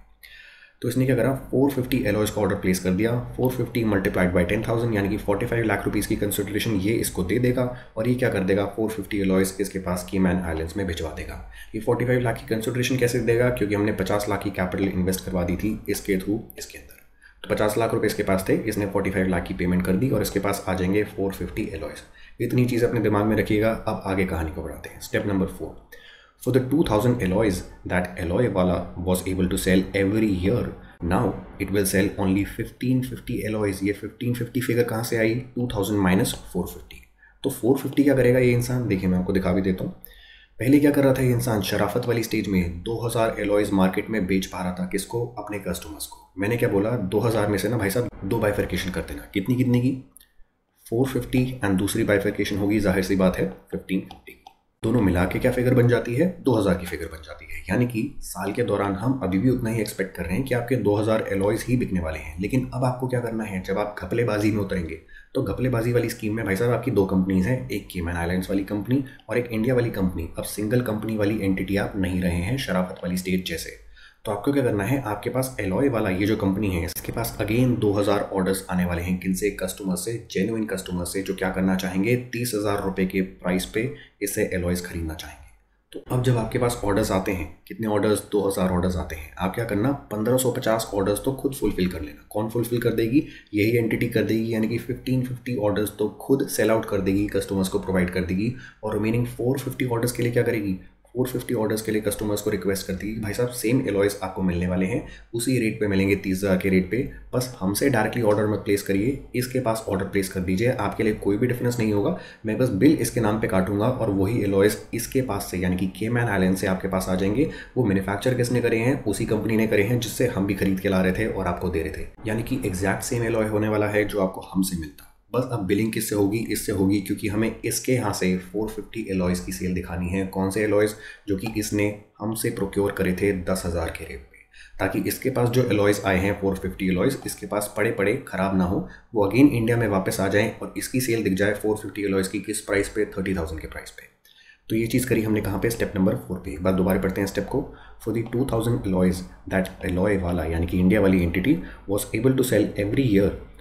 तो इसने क्या करा, चार सौ पचास एलॉयज़ का ऑर्डर प्लेस कर दिया। चार सौ पचास मल्टीप्लाइड बाय टेन थाउजेंड, यानी कि पैंतालीस लाख रुपीस की कंसिडरेशन ये इसको दे देगा, और ये क्या कर देगा, चार सौ पचास एलॉयज़ इसके पास केमैन आइलैंड्स में भिजवा देगा। ये पैंतालीस लाख की कंसिडरेशन कैसे देगा, क्योंकि हमने पचास लाख की कैपिटल इन्वेस्ट करवा दी थी इसके थ्रू इसके अंदर। तो पचास लाख रुपए इसके पास थे, इसने पैंतालीस लाख की पेमेंट कर दी और इसके पास आ जाएंगे चार सौ पचास एलॉयज़। इतनी चीज़ अपने दिमाग में रखिएगा। अब आगे कहानी को बढ़ाते हैं। Step number four, for the two thousand alloys that alloy wala was able to sell every year, now it will sell only fifteen fifty alloys। ये fifteen fifty फिगर कहाँ से आई, two thousand minus four fifty। तो four fifty क्या करेगा ये इंसान, देखिए मैं आपको दिखा भी देता हूँ। पहले क्या कर रहा था ये इंसान, शराफत वाली स्टेज में दो हज़ार एलॉयज़ मार्केट में बेच पा रहा था, किसको, अपने कस्टमर्स को। मैंने क्या बोला, दो हज़ार में से ना भाई साहब दो बाइफर्केशन कर देना। कितनी कितनी की, चार सौ पचास, एंड दूसरी बाइफर्केशन होगी जाहिर सी बात है फिफ्टीन फिफ्टी। दोनों मिला के क्या फिगर बन जाती है, दो हज़ार की फिगर बन जाती है। यानी कि साल के दौरान हम अभी भी उतना ही एक्सपेक्ट कर रहे हैं कि आपके दो हज़ार एलॉयज़ ही बिकने वाले हैं। लेकिन अब आपको क्या करना है, जब आप घपलेबाजी में उतरेंगे, तो घपलेबाजी वाली स्कीम में भाई साहब आपकी दो कंपनीज हैं, एक केमैन आइलैंड्स वाली कंपनी और एक इंडिया वाली कंपनी। अब सिंगल कंपनी वाली एंटिटी आप नहीं रहे हैं शराफत वाली स्टेज जैसे। तो आपको क्या करना है, आपके पास एलॉय वाला ये जो कंपनी है, इसके पास अगेन दो हज़ार ऑर्डर्स आने वाले हैं। किनसे, कस्टमर से, जेन्युइन कस्टमर से, जो क्या करना चाहेंगे, तीस हज़ार रुपये के प्राइस पे इससे एलॉयज़ खरीदना चाहेंगे। तो अब जब आपके पास ऑर्डर्स आते हैं, कितने ऑर्डर्स, दो हज़ार ऑर्डर्स आते हैं, आप क्या करना, पंद्रह सौ पचास ऑर्डर्स तो खुद फुलफिल कर लेना। कौन फुलफिल कर देगी, यही एंटिटी कर देगी। यानी कि फिफ्टीन फिफ्टी ऑर्डर्स तो खुद सेल आउट कर देगी, कस्टमर्स को प्रोवाइड कर देगी, और रिमेनिंग चार सौ पचास ऑर्डर्स के लिए क्या करेगी, चार सौ पचास ऑर्डर्स के लिए कस्टमर्स को रिक्वेस्ट करती है कि भाई साहब सेम एलॉयज़ आपको मिलने वाले हैं, उसी रेट पे मिलेंगे, तीस हज़ार के रेट पे, बस हमसे डायरेक्टली ऑर्डर मत प्लेस करिए, इसके पास ऑर्डर प्लेस कर दीजिए। आपके लिए कोई भी डिफरेंस नहीं होगा, मैं बस बिल इसके नाम पे काटूंगा और वही एलॉयज़ इसके पास से, यानी कि केमैन आइलैंड से आपके पास आ जाएंगे। वो मैन्युफैक्चर किसने करे हैं, उसी कंपनी ने करे हैं जिससे हम भी खरीद के ला रहे थे और आपको दे रहे थे। यानी कि एग्जैक्ट सेम एलॉय होने वाला है जो आपको हमसे मिलता। बस अब बिलिंग किससे होगी, इससे होगी, क्योंकि हमें इसके यहाँ से चार सौ पचास एलॉयज़ की सेल दिखानी है। कौन से एलॉयज़, जो कि इसने हमसे प्रोक्योर करे थे दस हज़ार के रेट पे, ताकि इसके पास जो एलॉयज़ आए हैं चार सौ पचास एलॉयज़, इसके पास पड़े पड़े ख़राब ना हो, वो अगेन इंडिया में वापस आ जाएँ और इसकी सेल दिख जाए चार सौ पचास एलॉयज़ की किस प्राइस पे, थर्टी थाउजेंड के प्राइस पे। तो ये चीज़ करी हमने कहाँ पे, स्टेप नंबर फोर पे। एक बार दोबारा पढ़ते हैं स्टेप को। For the two thousand alloys that alloy वाला, यानी कि इंडिया वाली entity, was able to sell every year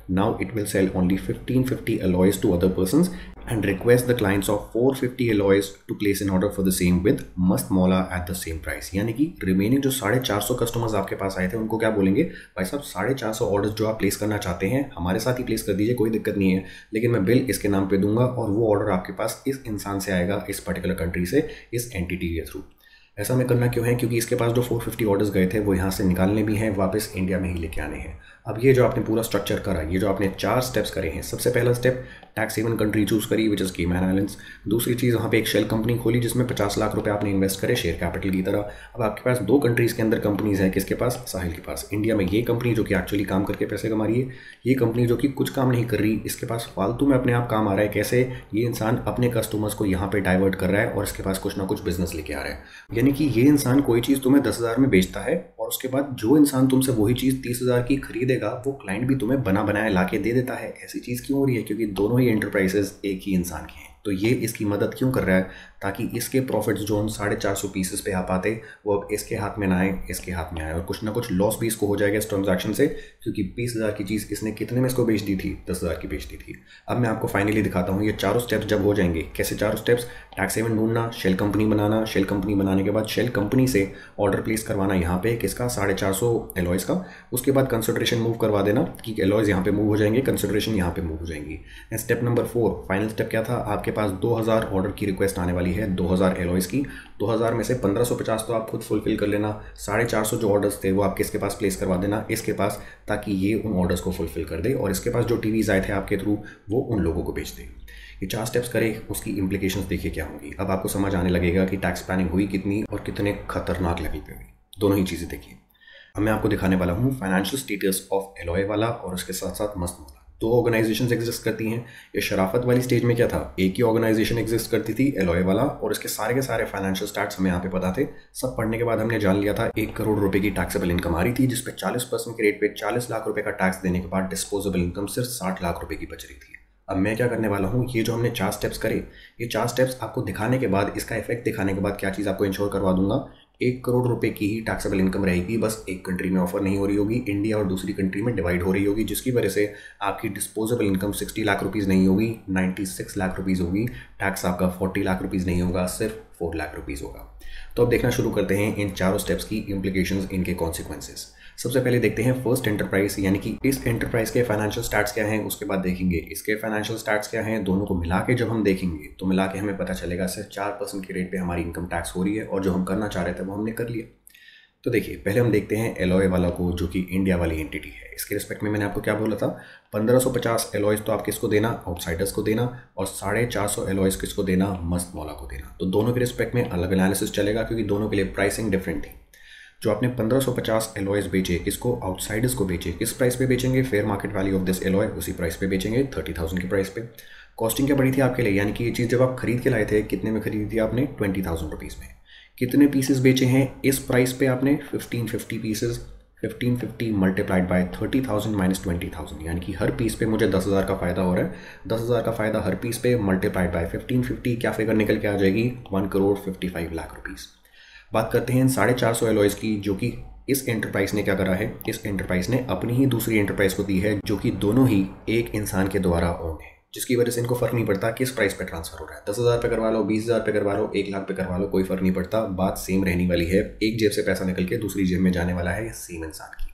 Now it will sell only fifteen fifty alloys to other persons and request the clients of four fifty alloys to place an order for the same with Mast Mawla at the same price। यानी कि remaining जो साढ़े चार सौ customers आपके पास आए थे उनको क्या बोलेंगे, भाई साहब साढ़े चार सौ ऑर्डर्स जो आप प्लेस करना चाहते हैं हमारे साथ ही प्लेस कर दीजिए, कोई दिक्कत नहीं है, लेकिन मैं बिल इसके नाम पे दूंगा और वो ऑर्डर आपके पास इस इंसान से आएगा, इस पर्टिकुलर कंट्री से, इस एंटिटी के थ्रू। ऐसा मैं करना क्यों है, क्योंकि इसके पास जो चार सौ पचास ऑर्डर्स गए थे वो यहाँ से निकालने भी हैं, वापस इंडिया में ही लेके आने हैं। अब ये जो आपने पूरा स्ट्रक्चर करा, ये जो आपने चार स्टेप्स करे हैं, सबसे पहला step tax haven country choose करी विच इज़ केमैन आइलैंड्स। दूसरी चीज़ वहाँ पे एक शेल कंपनी खोली जिसमें पचास लाख रुपए आपने इन्वेस्ट करे शेयर कैपिटल की तरह। अब आपके पास दो कंट्रीज़ के अंदर कंपनीज़ हैं, किसके पास, साहिल के पास। इंडिया में ये कंपनी जो कि एक्चुअली काम करके पैसे कमा रही है, ये कंपनी जो कि कुछ काम नहीं कर रही, इसके पास फालतू में अपने आप काम आ रहा है। कैसे, ये इंसान अपने कस्टमर्स को यहाँ पे डाइवर्ट कर रहा है और इसके पास कुछ ना कुछ बिजनेस लेके आ रहा है। यानी कि ये इंसान कोई चीज़ तुम्हें दस हज़ार में बेचता है और उसके बाद जो इंसान तुमसे वही चीज़ तीस हज़ार की खरीदेगा वो क्लाइंट भी तुम्हें बना बनाया ला के दे देता है। ऐसी चीज़ क्यों हो रही है, क्योंकि दोनों ही एंटरप्राइजेज एक ही इंसान के हैं। तो ये इसकी मदद क्यों कर रहा है, ताकि इसके प्रॉफिट्स जो उन साढ़े चार सौ पीसेस पे आ पाते वो अब इसके हाथ में ना आए, इसके हाथ में आए, और कुछ ना कुछ लॉस भी इसको हो जाएगा इस ट्रांजैक्शन से, क्योंकि बीस हज़ार की चीज़ इसने कितने में इसको बेच दी थी, दस हज़ार की बेच दी थी। अब मैं आपको फाइनली दिखाता हूँ ये चारों स्टेप्स जब हो जाएंगे। कैसे चारों स्टेप्स, टैक्स हेवन ढूंढना, शेल कंपनी बनाना, शेल कंपनी बनाने के बाद शेल कंपनी से ऑर्डर प्लेस करवाना यहाँ पे किसका, साढ़े चार सौ एलॉयज़ का। उसके बाद कंसिडरेशन मूव करवा देना कि एलॉयज़ यहाँ पे मूव हो जाएंगे, कंसिडरेशन यहाँ पे मूव हो जाएंगी। Step number four, final step क्या था, आपके पास दो हज़ार ऑर्डर की रिक्वेस्ट आने वाली है, दो हज़ार एलॉयज़ की। दो हज़ार में से पंद्रह सौ पचास तो आप खुद फुलफिल कर लेना, साढ़े चार सौ जो ऑर्डर्स थे वो आप किसके पास प्लेस करवा देना, इसके पास, ताकि ये उन ऑर्डर्स को फुलफिल कर दे और इसके पास जो टीवीज़ आए थे आपके थ्रू वो उन लोगों को बेच दे। ये चार स्टेप्स करें, उसकी इंप्लीकेशंस देखिए क्या होंगी। अब आपको समझ आने लगेगा कि टैक्स प्लानिंग हुई कितनी और कितने खतरनाक लेवल पे हुई, दोनों ही चीज़ें देखिए। अब मैं आपको दिखाने वाला हूँ फाइनेंशियल स्टेटस ऑफ एलॉय वाला और उसके साथ साथ मस्त मौला। दो ऑर्गेनाइजेशंस एग्जिस्ट करती हैं। ये शराफत वाली स्टेज में क्या था, एक ही ऑर्गेनाइजेशन एग्जिस्ट करती थी, एलॉय वाला, और इसके सारे के सारे फाइनेंशियल स्टैट्स हमें यहाँ पे पता थे। सब पढ़ने के बाद हमने जान लिया था एक करोड़ रुपए की टैक्सेबल इनकम आ रही थी, जिसपे चालीस परसेंट के रेट पे चालीस लाख रुपए का टैक्स देने के बाद डिस्पोजेबल इनकम सिर्फ साठ लाख रुपए की बच रही थी। अब मैं क्या करने वाला हूँ, ये जो हमने चार स्टेप्स करे, ये चार स्टेप्स आपको दिखाने के बाद, इसका इफेक्ट दिखाने के बाद क्या चीज़ आपको इंश्योर करवा दूंगा, एक करोड़ रुपए की ही टैक्सेबल इनकम रहेगी। बस एक कंट्री में ऑफर नहीं हो रही होगी, इंडिया और दूसरी कंट्री में डिवाइड हो रही होगी, जिसकी वजह से आपकी डिस्पोजेबल इनकम साठ लाख रुपीज़ नहीं होगी, छियानवे लाख रुपीज़ होगी। टैक्स आपका चालीस लाख रुपीज़ नहीं होगा, सिर्फ चार लाख रुपीज़ होगा। तो अब देखना शुरू करते हैं इन चारों स्टेप्स की इंप्लीकेशंस, इनके कॉन्सिक्वेंसेस। सबसे पहले देखते हैं फर्स्ट एंटरप्राइज, यानी कि इस एंटरप्राइज के फाइनेंशियल स्टैट्स क्या हैं, उसके बाद देखेंगे इसके फाइनेंशियल स्टैट्स क्या हैं। दोनों को मिला के जब हम देखेंगे तो मिला के हमें पता चलेगा सिर्फ चार परसेंट के रेट पे हमारी इनकम टैक्स हो रही है और जो हम करना चाह रहे थे वो हमने कर लिया। तो देखिए, पहले हम देखते हैं एलॉय वाला को, जो कि इंडिया वाली एंटिटी है। इसके रिस्पेक्ट में मैंने आपको क्या बोला था, पंद्रह सौ पचास एलॉयज़ तो आप किसको देना, आउटसाइडर्स को देना, और साढ़े चार सौ एलॉयज़ किसको देना, मस्त मौला को देना। तो दोनों के रिस्पेक्ट में अलग एनालिसिस चलेगा, क्योंकि दोनों के लिए प्राइसिंग डिफरेंट थी। जो आपने पंद्रह सौ पचास एलॉयज़ बेचे, किसको, आउटसाइडर्स को बेचे, किस प्राइस पे बेचेंगे, fair market value of this alloy, उसी प्राइस पे बेचेंगे, थर्टी थाउजेंड के प्राइस पे। कॉस्टिंग क्या पड़ी थी आपके लिए, यानी कि ये चीज़ जब आप खरीद के लाए थे, कितने में खरीदी थी आपने, ट्वेंटी थाउजेंड रुपीज़ में। कितने पीसेस बेचे हैं इस प्राइस पे आपने, fifteen fifty pieces. Fifteen fifty multiplied by thirty thousand minus twenty thousand, यानी कि हर पीस पे मुझे दस हज़ार का फ़ायदा हो रहा है। दस हज़ार का फ़ायदा हर पीस पे मल्टीप्लाइड बाय फिफ्टीन फिफ्टी, क्या फिगर निकल के आ जाएगी, one crore fifty five lakh rupees. बात करते हैं साढ़े चार सौ एलॉयज़ की, जो कि इस एंटरप्राइज ने क्या करा है, इस एंटरप्राइज ने अपनी ही दूसरी एंटरप्राइज को दी है, जो कि दोनों ही एक इंसान के द्वारा ओन है, जिसकी वजह से इनको फर्क नहीं पड़ता किस प्राइस पे ट्रांसफर हो रहा है। दस हज़ार पे करवा लो, बीस हज़ार पे करवा लो, एक लाख पे करवा लो, कोई फर्क नहीं पड़ता, बात सेम रहने वाली है। एक जेब से पैसा निकल के दूसरी जेब में जाने वाला है सेम इंसान की।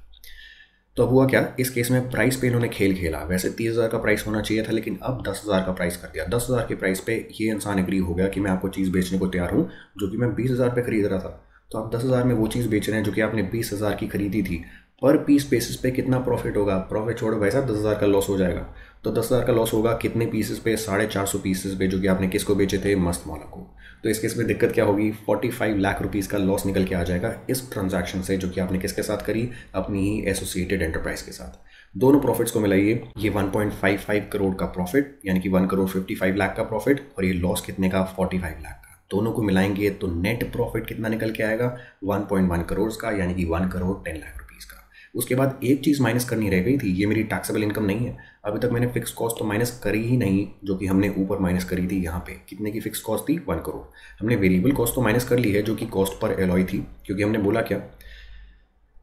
तो अब हुआ क्या, इस केस में प्राइस पे इन्होंने खेल खेला। वैसे तीस हज़ार का प्राइस होना चाहिए था, लेकिन अब दस हज़ार का प्राइस कर दिया। दस हज़ार के प्राइस पे ये इंसान एग्री हो गया कि मैं आपको चीज़ बेचने को तैयार हूँ, जो कि मैं बीस हज़ार पे खरीद रहा था। तो आप दस हज़ार में वो चीज़ बेच रहे हैं जो कि आपने बीस हज़ार की खरीदी थी। पर पीस बेसिस पे कितना प्रॉफिट होगा, प्रॉफिट छोड़ो भाई साहब, दस हज़ार का लॉस हो जाएगा। तो दस हज़ार का लॉस होगा कितने पीसेस पे, साढ़े चार सौ पीसेस पे, जो कि आपने किसको बेचे थे, मस्त मौला को। तो इस केस में दिक्कत क्या होगी, पैंतालीस लाख रुपीज़ का लॉस निकल के आ जाएगा इस ट्रांजैक्शन से, जो कि आपने किसके साथ करी, अपनी ही एसोसिएटेड एंटरप्राइज के साथ। दोनों प्रॉफिट्स को मिलाइए, ये one point five five crore का प्रॉफिट, यानी कि one crore fifty five lakh का प्रॉफिट, और ये लॉस कितने का, पैंतालीस लाख का। दोनों को मिलाएंगे तो नेट प्रॉफिट कितना निकल के आएगा, वन पॉइंट वन करोड़ का, यानी कि one crore ten lakh rupees का। उसके बाद एक चीज़ माइनस करनी रह गई थी, ये मेरी टैक्सेबल इनकम नहीं है। अभी तक मैंने फिक्स कॉस्ट तो माइनस करी ही नहीं, जो कि हमने ऊपर माइनस करी थी। यहाँ पे कितने की फिक्स कॉस्ट थी, वन करोड़। हमने वेरिएबल कॉस्ट तो माइनस कर ली है, जो कि कॉस्ट पर एलॉय थी, क्योंकि हमने बोला क्या,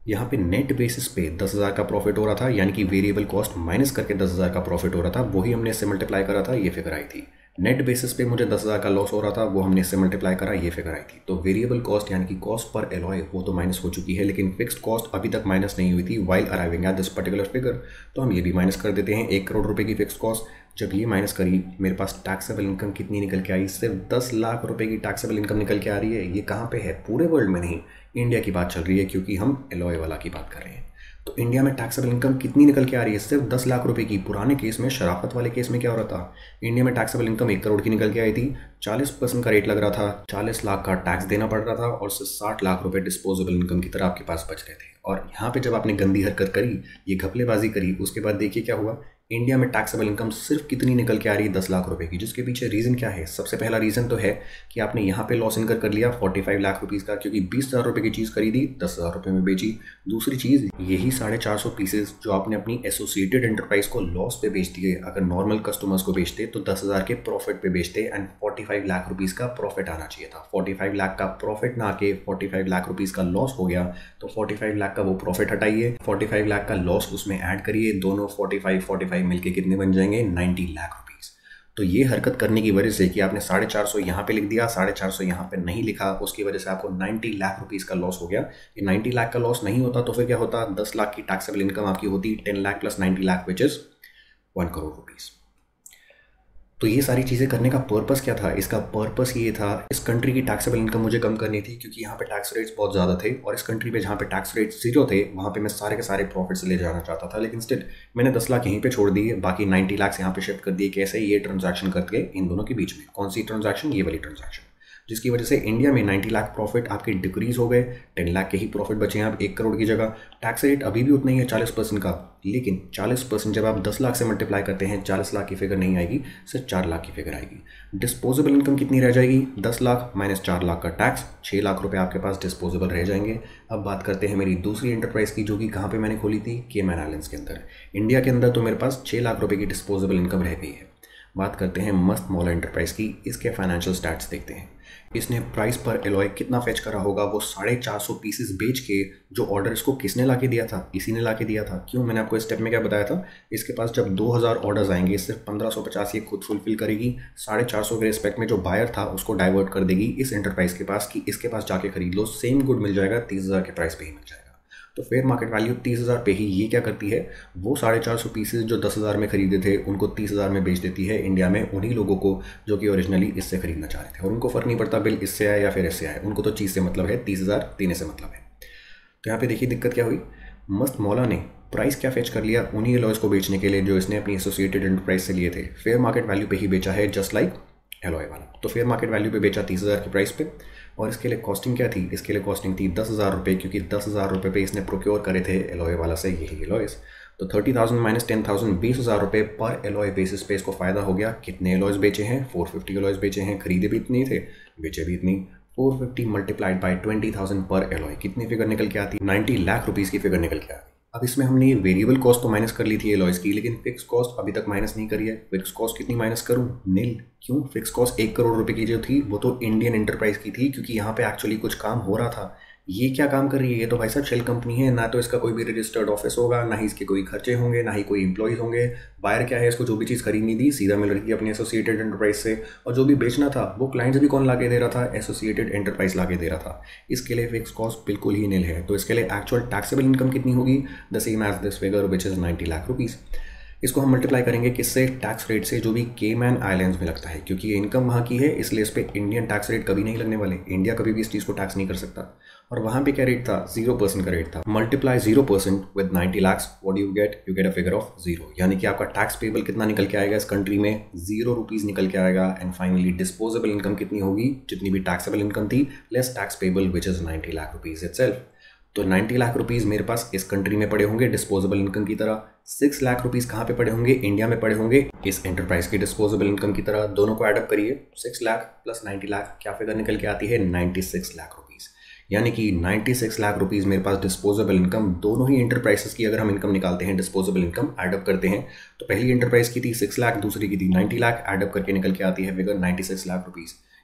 यहाँ पे नेट बेसिस पे दस हज़ार का प्रॉफिट हो रहा था, यानी कि वेरिएबल कॉस्ट माइनस करके दस हज़ार का प्रॉफिट हो रहा था, वही हमने इससे मल्टीप्लाई करा था, ये फिगर आई थी। नेट बेसिस पे मुझे दस हज़ार का लॉस हो रहा था, वो हमने इससे मल्टीप्लाई करा, ये फिगर आई थी। तो वेरिएबल कॉस्ट यानी कि कॉस्ट पर एलॉय वो तो माइनस हो चुकी है, लेकिन फिक्स्ड कॉस्ट अभी तक माइनस नहीं हुई थी while arriving at this particular figure. तो हम ये भी माइनस कर देते हैं। एक करोड़ रुपए की फिक्स्ड कॉस्ट जब ये माइनस करी, मेरे पास टैक्सेबल इनकम कितनी निकल के आई? सिर्फ दस लाख रुपए की टैक्सेबल इनकम निकल के आ रही है। ये कहाँ पे है? पूरे वर्ल्ड में नहीं, इंडिया की बात चल रही है, क्योंकि हम एलॉय वाला की बात कर रहे हैं। तो इंडिया में टैक्सेबल इनकम कितनी निकल के आ रही है? सिर्फ दस लाख रुपए की। पुराने केस में, शराफत वाले केस में क्या हो रहा था? इंडिया में टैक्सेबल इनकम एक करोड़ की निकल के आई थी, चालीस परसेंट का रेट लग रहा था, चालीस लाख का टैक्स देना पड़ रहा था, और सिर्फ साठ लाख रुपए डिस्पोजेबल इनकम की तरह आपके पास बच रहे थे। और यहाँ पे जब आपने गंदी हरकत करी, ये घपलेबाजी करी, उसके बाद देखिए क्या हुआ। इंडिया में टैक्सेबल इनकम सिर्फ कितनी निकल के आ रही है? दस लाख रुपए की। जिसके पीछे रीज़न क्या है? सबसे पहला रीज़न तो है कि आपने यहाँ पे लॉस इनकर कर लिया पैंतालीस लाख रुपीज़ का, क्योंकि बीस हज़ार रुपये की चीज़ खरीदी, दस हज़ार रुपये में बेची। दूसरी चीज़, यही साढ़े चार सौ पीसेज जो आपने अपनी एसोसिएटेड एंटरप्राइज को लॉस पे बेच दिए, अगर नॉर्मल कस्टमर्स को बेचते तो दस हज़ार के प्रॉफिट पे बेचते, एंड पैंतालीस लाख रुपीज़ का प्रॉफिट आना चाहिए था। पैंतालीस लाख का प्रॉफिट ना आके पैंतालीस लाख रुपीज़ का लॉस हो गया। तो पैंतालीस लाख का वो प्रॉफिट हटाइए, पैंतालीस लाख का लॉस उसमें ऐड करिए, दोनों पैंतालीस पैंतालीस मिलके कितने बन जाएंगे? नब्बे लाख रुपीस। तो ये हरकत करने की वजह से कि आपने साढ़े चार सौ यहाँ पे लिख दिया, साढ़े चार सौ यहाँ पे नहीं लिखा, उसकी वजह से आपको नब्बे लाख रुपीस का लॉस हो गया। ये नब्बे लाख का लॉस नहीं होता तो फिर क्या होता? दस लाख की टैक्सेबल इनकम आपकी होती टेन लाख प्लस नब्बे lakh which is one crore rupees. तो ये सारी चीज़ें करने का पर्पस क्या था? इसका पर्पस ये था, इस कंट्री की टैक्सेबल इनकम मुझे कम करनी थी, क्योंकि यहाँ पे टैक्स रेट्स बहुत ज़्यादा थे, और इस कंट्री पे जहाँ पे टैक्स रेट्स जीरो थे, वहाँ पे मैं सारे के सारे प्रॉफिट्स ले जाना चाहता था। लेकिन स्टिल मैंने दस लाख यहीं पे छोड़ दिए, बाकी नब्बे लाख यहाँ पे शिफ्ट कर दिए। कैसे? ये ट्रांजैक्शन करके इन दोनों के बीच में। कौन सी ट्रांजैक्शन? ये वाली ट्रांजैक्शन, जिसकी वजह से इंडिया में नब्बे लाख प्रॉफिट आपके डिक्रीज हो गए, टेन लाख के ही प्रॉफिट बचे हैं आप एक करोड़ की जगह। टैक्स रेट अभी भी उतना ही है, चालीस परसेंट का, लेकिन चालीस परसेंट जब आप दस लाख से मल्टीप्लाई करते हैं, चालीस लाख की फिगर नहीं आएगी, सिर्फ चार लाख की फिगर आएगी। डिस्पोजेबल इनकम कितनी रह जाएगी? दस लाख माइनस चार लाख का टैक्स, छः लाख रुपए आपके पास डिस्पोजेबल रह जाएंगे। अब बात करते हैं मेरी दूसरी एंटरप्राइज की, जो कि कहाँ पे मैंने खोली थी? केमैन आइलैंड्स के अंदर। इंडिया के अंदर तो मेरे पास छः लाख रुपये की डिस्पोजेबल इनकम रह गई है। बात करते हैं मस्त मौला एंटरप्राइज की, इसके फाइनेंशियल स्टैट्स देखते हैं। इसने प्राइस पर एलॉय कितना फेच करा होगा? वो साढ़े चार सौ पीसेस बेच के, जो ऑर्डर इसको किसने ला के दिया था? इसी ने ला के दिया था। क्यों? मैंने आपको इस स्टेप में क्या बताया था? इसके पास जब दो हज़ार ऑर्डर्स आएंगे, सिर्फ पंद्रह सौ पचास ये खुद फुलफिल करेगी, साढ़े चार सौ के रिस्पेक्ट में जो बायर था उसको डाइवर्ट कर देगी इस एंटरप्राइज के पास कि इसके पास जाके खरीद लो, सेम गुड मिल जाएगा, तीस हज़ार के प्राइस पे ही मिल जाएगा। तो फेयर मार्केट वैल्यू तीस हज़ार पे ही ये क्या करती है? वो साढ़े चार सौ पीसेज जो दस हज़ार में खरीदे थे, उनको तीस हज़ार में बेच देती है इंडिया में उन्हीं लोगों को जो कि ओरिजिनली इससे खरीदना चाह रहे थे, और उनको फ़र्क नहीं पड़ता बिल इससे आए या फिर इससे आए, उनको तो चीज़ से मतलब है, तीस हज़ार देने से मतलब है। तो यहाँ पे देखिए दिक्कत क्या हुई। मस्त मौला ने प्राइस क्या फेच कर लिया? उन्हीं एलॉयज़ को बेचने के लिए जो इसने अपनी एसोसिएटेड एंटरप्राइज से लिए थे, फेयर मार्केट वैल्यू पे ही बेचा है, जस्ट लाइक एलॉय वाला। तो फेयर मार्केट वैल्यू पे बेचा तीस हज़ार की प्राइस पे, और इसके लिए कॉस्टिंग क्या थी? इसके लिए कॉस्टिंग थी दस हज़ार रुपये, क्योंकि दस हज़ार रुपये पे इसने प्रोक्योर करे थे एलॉय वाला से यही एलॉयज़। तो thirty thousand minus ten thousand बीस हज़ार रुपये पर एलॉय बेसिस पे इसको फ़ायदा हो गया। कितने एलॉयज़ बेचे हैं? फोर फिफ्टी एलॉयज़ बेचे हैं। खरीदे भी इतने थे, बेचे भी इतनी। Four fifty multiplied by twenty thousand पर एलॉय, कितनी फिगर निकल के आती? नाइन्टी लाख रुपीज़ की फिगर निकल के आती। अब इसमें हमने वेरिएबल कॉस्ट तो माइनस कर ली थी एलॉयज़ की, लेकिन फिक्स कॉस्ट अभी तक माइनस नहीं करी है। फिक्स कॉस्ट कितनी माइनस करूं? नील। क्यों? फिक्स कॉस्ट एक करोड़ रुपए की जो थी वो तो इंडियन एंटरप्राइज की थी, क्योंकि यहाँ पे एक्चुअली कुछ काम हो रहा था। ये क्या काम कर रही है? ये तो भाई साहब शेल कंपनी है, ना तो इसका कोई भी रजिस्टर्ड ऑफिस होगा, ना ही इसके कोई खर्चे होंगे, ना ही कोई एम्प्लॉयज़ होंगे। बायर क्या है? इसको जो भी चीज़ खरीदनी थी सीधा मिल रही थी अपनी एसोसिएटेड एंटरप्राइज से, और जो भी बेचना था वो क्लाइंट्स भी कौन ला के दे रहा था? एसोसिएटेड एंटरप्राइज ला के दे रहा था। इसके लिए फिक्स कॉस्ट बिल्कुल ही नील है। तो इसके लिए एक्चुअल टैक्सेबल इनकम कितनी होगी? The same as this figure which is ninety lakh rupees. इसको हम मल्टीप्लाई करेंगे किससे? टैक्स रेट से, जो भी केमैन आइलैंड्स में लगता है, क्योंकि ये इनकम वहाँ की है, इसलिए इस पर इंडियन टैक्स रेट कभी नहीं लगने वाले। इंडिया कभी भी इस चीज़ को टैक्स नहीं कर सकता। और वहाँ पे क्या रेट था? जीरो परसेंट का रेट था। Multiply zero percent with ninety lakhs, what you get? You get a figure of zero, यानी कि आपका टैक्स पेबल कितना निकल के आएगा इस कंट्री में? जीरो रुपीज़ निकल के आएगा। एंड फाइनली डिस्पोजेबल इनकम कितनी होगी? जितनी भी टैक्सेबल इनकम थी less tax payable which is ninety lakh rupees itself. तो नब्बे लाख रुपीस मेरे पास इस कंट्री में पड़े होंगे डिस्पोजेबल इनकम की तरह। सिक्स लाख रुपीस कहाँ पे पड़े होंगे? इंडिया में पड़े होंगे इस एंटरप्राइज की डिस्पोजेबल इनकम की तरह। दोनों को एडअप करिए, सिक्स लाख प्लस नब्बे लाख, क्या फिगर निकल के आती है? छियानवे लाख रुपीस। यानी कि छियानवे लाख रुपीस मेरे पास डिस्पोजेबल इनकम, दोनों ही एंटरप्राइजेस की अगर हम इनकम निकालते हैं, डिस्पोजेबल इनकम एडअप करते हैं, तो पहली एंटरप्राइज की थी सिक्स लाख, दूसरी की थी नब्बे लाख, एडअप करके निकल के आती है फिगर छियानवे लाख रुपीस।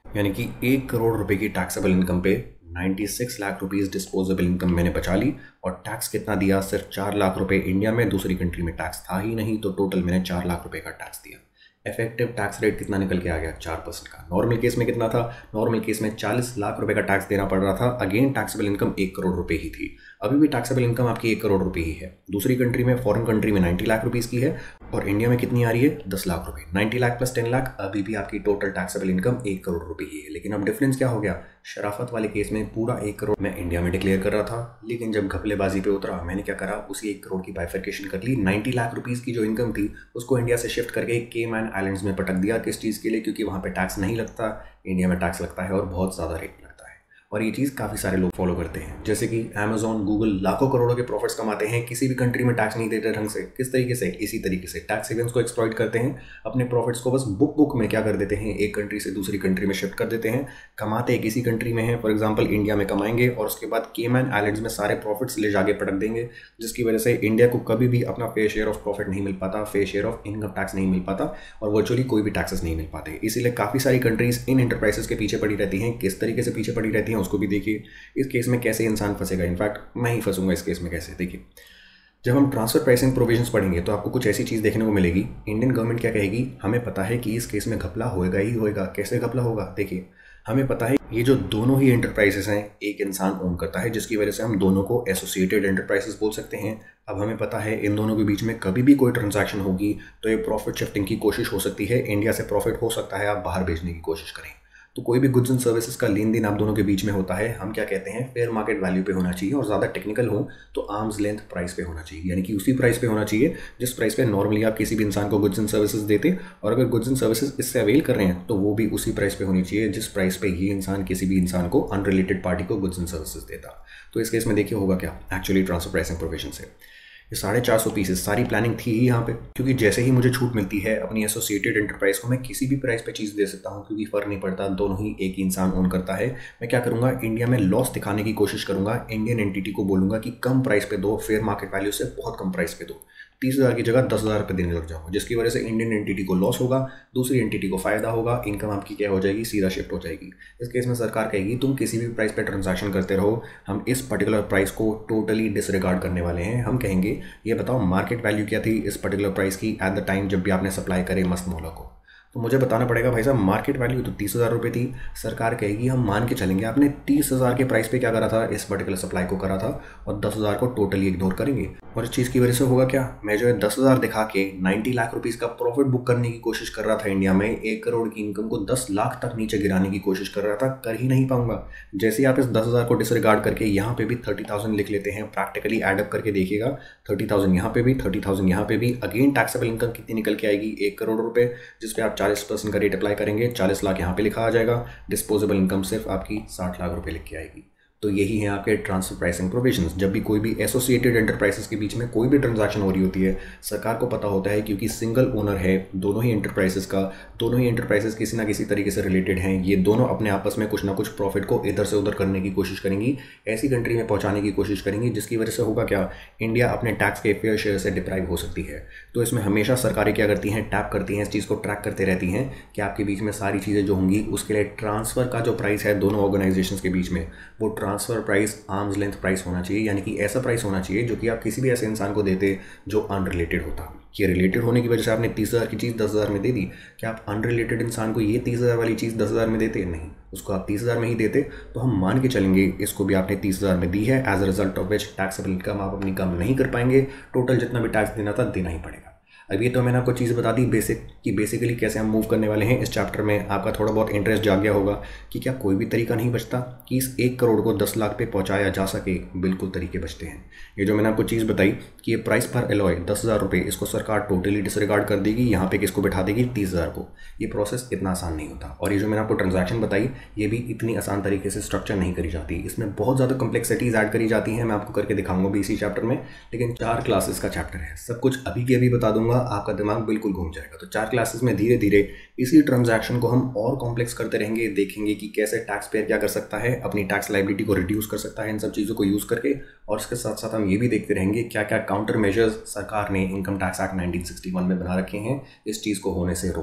यानी कि एक करोड़ रुपए की टैक्सेबल इनकम पे छियानवे लाख रुपीस डिस्पोजेबल इनकम मैंने बचा ली, और टैक्स कितना दिया? सिर्फ चार लाख रुपए इंडिया में, दूसरी कंट्री में टैक्स था ही नहीं, तो टोटल मैंने चार लाख रुपए का टैक्स दिया। इफेक्टिव टैक्स रेट कितना निकल के आ गया? चार परसेंट का। नॉर्मल केस में कितना था? नॉर्मल केस में चालीस लाख रुपए का टैक्स देना पड़ रहा था। अगेन टैक्सेबल इनकम एक करोड़ रुपए ही थी। अभी भी टैक्सेबल इनकम आपकी एक करोड़ रुपए ही है। दूसरी कंट्री में, फॉरेन कंट्री में नब्बे लाख रुपीस की है, और इंडिया में कितनी आ रही है? दस लाख रुपए। नब्बे लाख प्लस दस लाख, अभी भी आपकी टोटल टैक्सेबल इनकम एक करोड़ रुपए ही है। लेकिन अब डिफरेंस क्या हो गया? शराफत वाले केस में पूरा एक करोड़ मैं इंडिया में डिक्लेयर कर रहा था, लेकिन जब घपलेबाजी पे उतरा, मैंने क्या करा? उसी एक करोड़ की बाइफर्केशन कर ली। नब्बे लाख रुपीस की जो इनकम थी उसको इंडिया से शिफ्ट करके केमैन आइलैंड्स में पटक दिया। किस चीज़ के लिए? क्योंकि वहाँ पे टैक्स नहीं लगता, इंडिया में टैक्स लगता है, और बहुत ज़्यादा रेट लगता है। और ये चीज़ काफ़ी सारे लोग फॉलो करते हैं, जैसे कि अमेजॉन, गूगल लाखों करोड़ों के प्रॉफिट्स कमाते हैं, किसी भी कंट्री में टैक्स नहीं देते ढंग से। किस तरीके से? इसी तरीके से टैक्स हेवन्स को एक्सप्लॉइट करते हैं, अपने प्रॉफिट्स को बस बुक बुक में क्या कर देते हैं, एक कंट्री से दूसरी कंट्री में शिफ्ट कर देते हैं। कमाते एक इसी कंट्री में है, फॉर एग्जाम्पल इंडिया में कमाएंगे, और उसके बाद केमैन आइलैंड्स में सारे प्रॉफिट्स ले जाके पटक देंगे, जिसकी वजह से इंडिया को कभी भी अपना फेयर शेयर ऑफ प्रॉफिट नहीं मिल पाता, fair share of income tax नहीं मिल पाता, और वर्चुअली कोई भी टैक्सेस नहीं मिल पाते। इसीलिए काफ़ी सारी कंट्रीज इन इंटरप्राइजेस के पीछे पड़ी रहती हैं। किस तरीके से पीछे पड़ी रहती हैं उसको भी देखिए। इस केस में कैसे इंसान फंसेगा, इनफैक्ट मैं ही फंसूंगा इस केस में। कैसे? देखिए, जब हम ट्रांसफर प्राइसिंग प्रोविजंस पढ़ेंगे तो आपको कुछ ऐसी चीज़ देखने को मिलेगी। इंडियन गवर्नमेंट क्या कहेगी? हमें पता है कि इस केस में घपला होएगा ही होएगा। कैसे घपला होगा? देखिए, हमें पता है ये जो दोनों ही एंटरप्राइजेस हैं एक इंसान ओन करता है, जिसकी वजह से हम दोनों को एसोसिएटेड एंटरप्राइजेस बोल सकते हैं। अब हमें पता है इन दोनों के बीच में कभी भी कोई ट्रांजैक्शन होगी तो ये प्रॉफिट शिफ्टिंग की कोशिश हो सकती है। इंडिया से प्रॉफिट हो सकता है आप बाहर भेजने की कोशिश करें, तो कोई भी गुड्स एंड सर्विसेज का लेन देन आप दोनों के बीच में होता है। हम क्या कहते हैं? फेयर मार्केट वैल्यू पे होना चाहिए, और ज़्यादा टेक्निकल हो तो आर्म्स लेंथ प्राइस पे होना चाहिए, यानी कि उसी प्राइस पे होना चाहिए जिस प्राइस पे नॉर्मली आप किसी भी इंसान को गुड्स एंड सर्विसेज देते, और अगर गुड्स एंड सर्विसेज इससे अवेल कर रहे हैं तो वो भी उसी प्राइस पे होनी चाहिए जिस प्राइस पे ये इंसान किसी भी इंसान को, अनरिलेटेड पार्टी को गुड्स एंड सर्विसेज देता। तो इस केस में देखिए होगा क्या एक्चुअली ट्रांसफर प्राइसिंग प्रोविजन से। ये साढ़े चार सौ पीसेस सारी प्लानिंग थी ही यहाँ पे, क्योंकि जैसे ही मुझे छूट मिलती है अपनी एसोसिएटेड एंटरप्राइज को, मैं किसी भी प्राइस पे चीज़ दे सकता हूँ, क्योंकि फ़र्क नहीं पड़ता, दोनों ही एक ही इंसान ओन करता है। मैं क्या करूँगा? इंडिया में लॉस दिखाने की कोशिश करूँगा, इंडियन एंटिटी को बोलूँगा कि कम प्राइस पे दो, फेयर मार्केट वैल्यू से बहुत कम प्राइस पे दो, तीस हज़ार की जगह दस हज़ार रुपये देने लग जाऊँगा, जिसकी वजह से इंडियन एंटिटी को लॉस होगा, दूसरी एंटिटी को फायदा होगा, इनकम आपकी क्या हो जाएगी? सीधा शिफ्ट हो जाएगी। इस केस में सरकार कहेगी तुम किसी भी प्राइस पे ट्रांजैक्शन करते रहो, हम इस पर्टिकुलर प्राइस को टोटली डिसरिगार्ड करने वाले हैं। हम कहेंगे ये बताओ मार्केट वैल्यू क्या थी इस पर्टिकुलर प्राइस की एट द टाइम जब भी आपने सप्लाई करे मस्त मौला को, तो मुझे बताना पड़ेगा भाई साहब मार्केट वैल्यू तो तीस हज़ार रुपये थी। सरकार कहेगी हम मान के चलेंगे आपने तीस हज़ार के प्राइस पे क्या करा था, इस पर्टिकुलर सप्लाई को करा था, और दस हज़ार को टोटली इग्नोर करेंगे। और इस चीज़ की वजह से होगा क्या? मैं जो है दस हज़ार दिखा के नब्बे लाख रुपीस का प्रॉफिट बुक करने की कोशिश कर रहा था इंडिया में, एक करोड़ की इनकम को दस लाख तक नीचे गिराने की कोशिश कर रहा था, कर ही नहीं पाऊंगा। जैसे ही आप इस दस हज़ार को डिसरिगार्ड करके यहाँ पे भी थर्टी थाउजेंड लिख लेते हैं, प्रैक्टिकली एडअप करके देखिएगा, थर्टी थाउजेंड यहाँ पे भी, थर्टी थाउजेंड यहाँ पे भी, अगेन टैक्सेबल इनकम कितनी निकल के आएगी? एक करोड़ रुपए, जिसपे आप चालीस परसेंट का रेट अप्लाई करेंगे, चालीस लाख यहाँ पे लिखा आ जाएगा, डिस्पोजेबल इनकम सिर्फ आपकी साठ लाख रुपए लिख के आएगी। तो यही है आपके ट्रांसफर प्राइसिंग प्रोविजंस। जब भी कोई भी एसोसिएटेड एंटरप्राइजेस के बीच में कोई भी ट्रांजैक्शन हो रही होती है, सरकार को पता होता है क्योंकि सिंगल ओनर है दोनों ही एंटरप्राइजेस का, दोनों ही एंटरप्राइजेस किसी ना किसी तरीके से रिलेटेड हैं, ये दोनों अपने आपस में कुछ ना कुछ प्रॉफिट को इधर से उधर करने की कोशिश करेंगी, ऐसी कंट्री में पहुंचाने की कोशिश करेंगी, जिसकी वजह से होगा क्या? इंडिया अपने टैक्स के फेयर शेयर से डिप्राइव हो सकती है। तो इसमें हमेशा सरकारें क्या करती हैं? टैप करती हैं, इस चीज़ को ट्रैक करते रहती हैं कि आपके बीच में सारी चीज़ें जो होंगी उसके लिए ट्रांसफ़र का जो प्राइस है दोनों ऑर्गेनाइजेशंस के बीच में, वो transfer price arm's length price होना चाहिए, यानी कि ऐसा प्राइस होना चाहिए जो कि आप किसी भी ऐसे इंसान को देते जो अनरिलेटेड होता। ये रिलेटेड होने की वजह से आपने तीस हज़ार की चीज़ दस हज़ार में दे दी, क्या आप अनरिलेटेड इंसान को ये तीस हज़ार वाली चीज़ दस हज़ार में देते? नहीं, उसको आप तीस हज़ार में ही देते। तो हम मान के चलेंगे इसको भी आपने तीस हज़ार में दी है, as a result of which taxable income आप अपनी कम नहीं कर पाएंगे, टोटल जितना भी टैक्स देना था देना ही पड़ेगा। अब ये तो मैंने आपको चीज़ बता दी बेसिक कि बेसिकली कैसे हम मूव करने वाले हैं। इस चैप्टर में आपका थोड़ा बहुत इंटरेस्ट जाग गया होगा कि क्या कोई भी तरीका नहीं बचता कि इस एक करोड़ को दस लाख पे पहुंचाया जा सके? बिल्कुल तरीके बचते हैं। ये जो मैंने आपको चीज़ बताई कि ये प्राइस पर एलॉय दस हज़ार रुपये, इसको सरकार टोटली डिसरिगार्ड कर देगी, यहाँ पे किसको बैठा देगी? तीस हज़ार को। ये प्रोसेस इतना आसान नहीं होता। और ये जो मैंने आपको ट्रांजैक्शन बताई ये भी इतनी आसान तरीके से स्ट्रक्चर नहीं करी जाती, इसमें बहुत ज़्यादा कम्प्लेक्सिटीज़ ऐड करी जाती हैं। मैं आपको करके दिखाऊंगा भी इसी चैप्टर में, लेकिन चार क्लासेस का चैप्टर है, सब कुछ अभी के अभी बता दूंगा, आपका दिमाग बिल्कुल घूम जाएगा। तो चार क्लासेस में धीरे धीरे इसी ट्रांजैक्शन को हम और कॉम्प्लेक्स करते रहेंगे, देखेंगे कि कैसे टैक्स पेयर क्या कर सकता है, अपनी टैक्स लायबिलिटी को रिड्यूस कर सकता है इन सब चीज़ों को यूज़ करके। और इसके साथ साथ हम ये भी देखते रहेंगे क्या क्या काउंटर मेजर्स सरकार ने income tax act nineteen sixty one में बना रखे हैं इस चीज़ को होने से रोकने के लिए।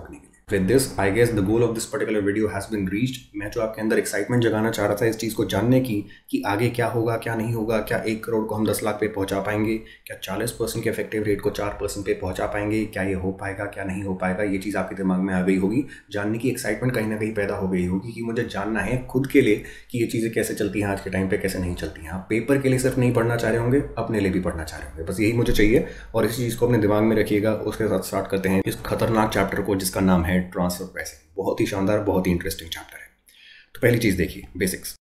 With this I guess the goal of this particular video has been reached. मैं जो आपके अंदर एक्साइटमेंट जगाना चाह रहा था इस चीज़ को जानने की कि आगे क्या होगा क्या नहीं होगा, क्या एक करोड़ को हम दस लाख पे पहुंचा पाएंगे, क्या चालीस परसेंट के इफेक्टिव रेट को चार परसेंट पे पहुंचा पाएंगे, क्या ये हो पाएगा क्या नहीं हो पाएगा, ये चीज़ आपके दिमाग में आ गई होगी। जानने की एक्साइटमेंट कहीं ना कहीं पैदा हो गई होगी कि मुझे जानना है खुद के लिए कि ये चीज़ें कैसे चलती हैं आज के टाइम पर, कैसे नहीं चलती हैं। आप पेपर के लिए सिर्फ नहीं पढ़ना चाह रहे होंगे, अपने लिए भी पढ़ना चाह रहे होंगे। बस यही मुझे चाहिए और इस चीज़ को अपने दिमाग में रखिएगा। उसके साथ स्टार्ट करते हैं इस खतरनाक चैप्टर को जिसका नाम है ट्रांसफर प्राइसिंग। बहुत ही शानदार, बहुत ही इंटरेस्टिंग चैप्टर है। तो पहली चीज़ देखिए, बेसिक्स।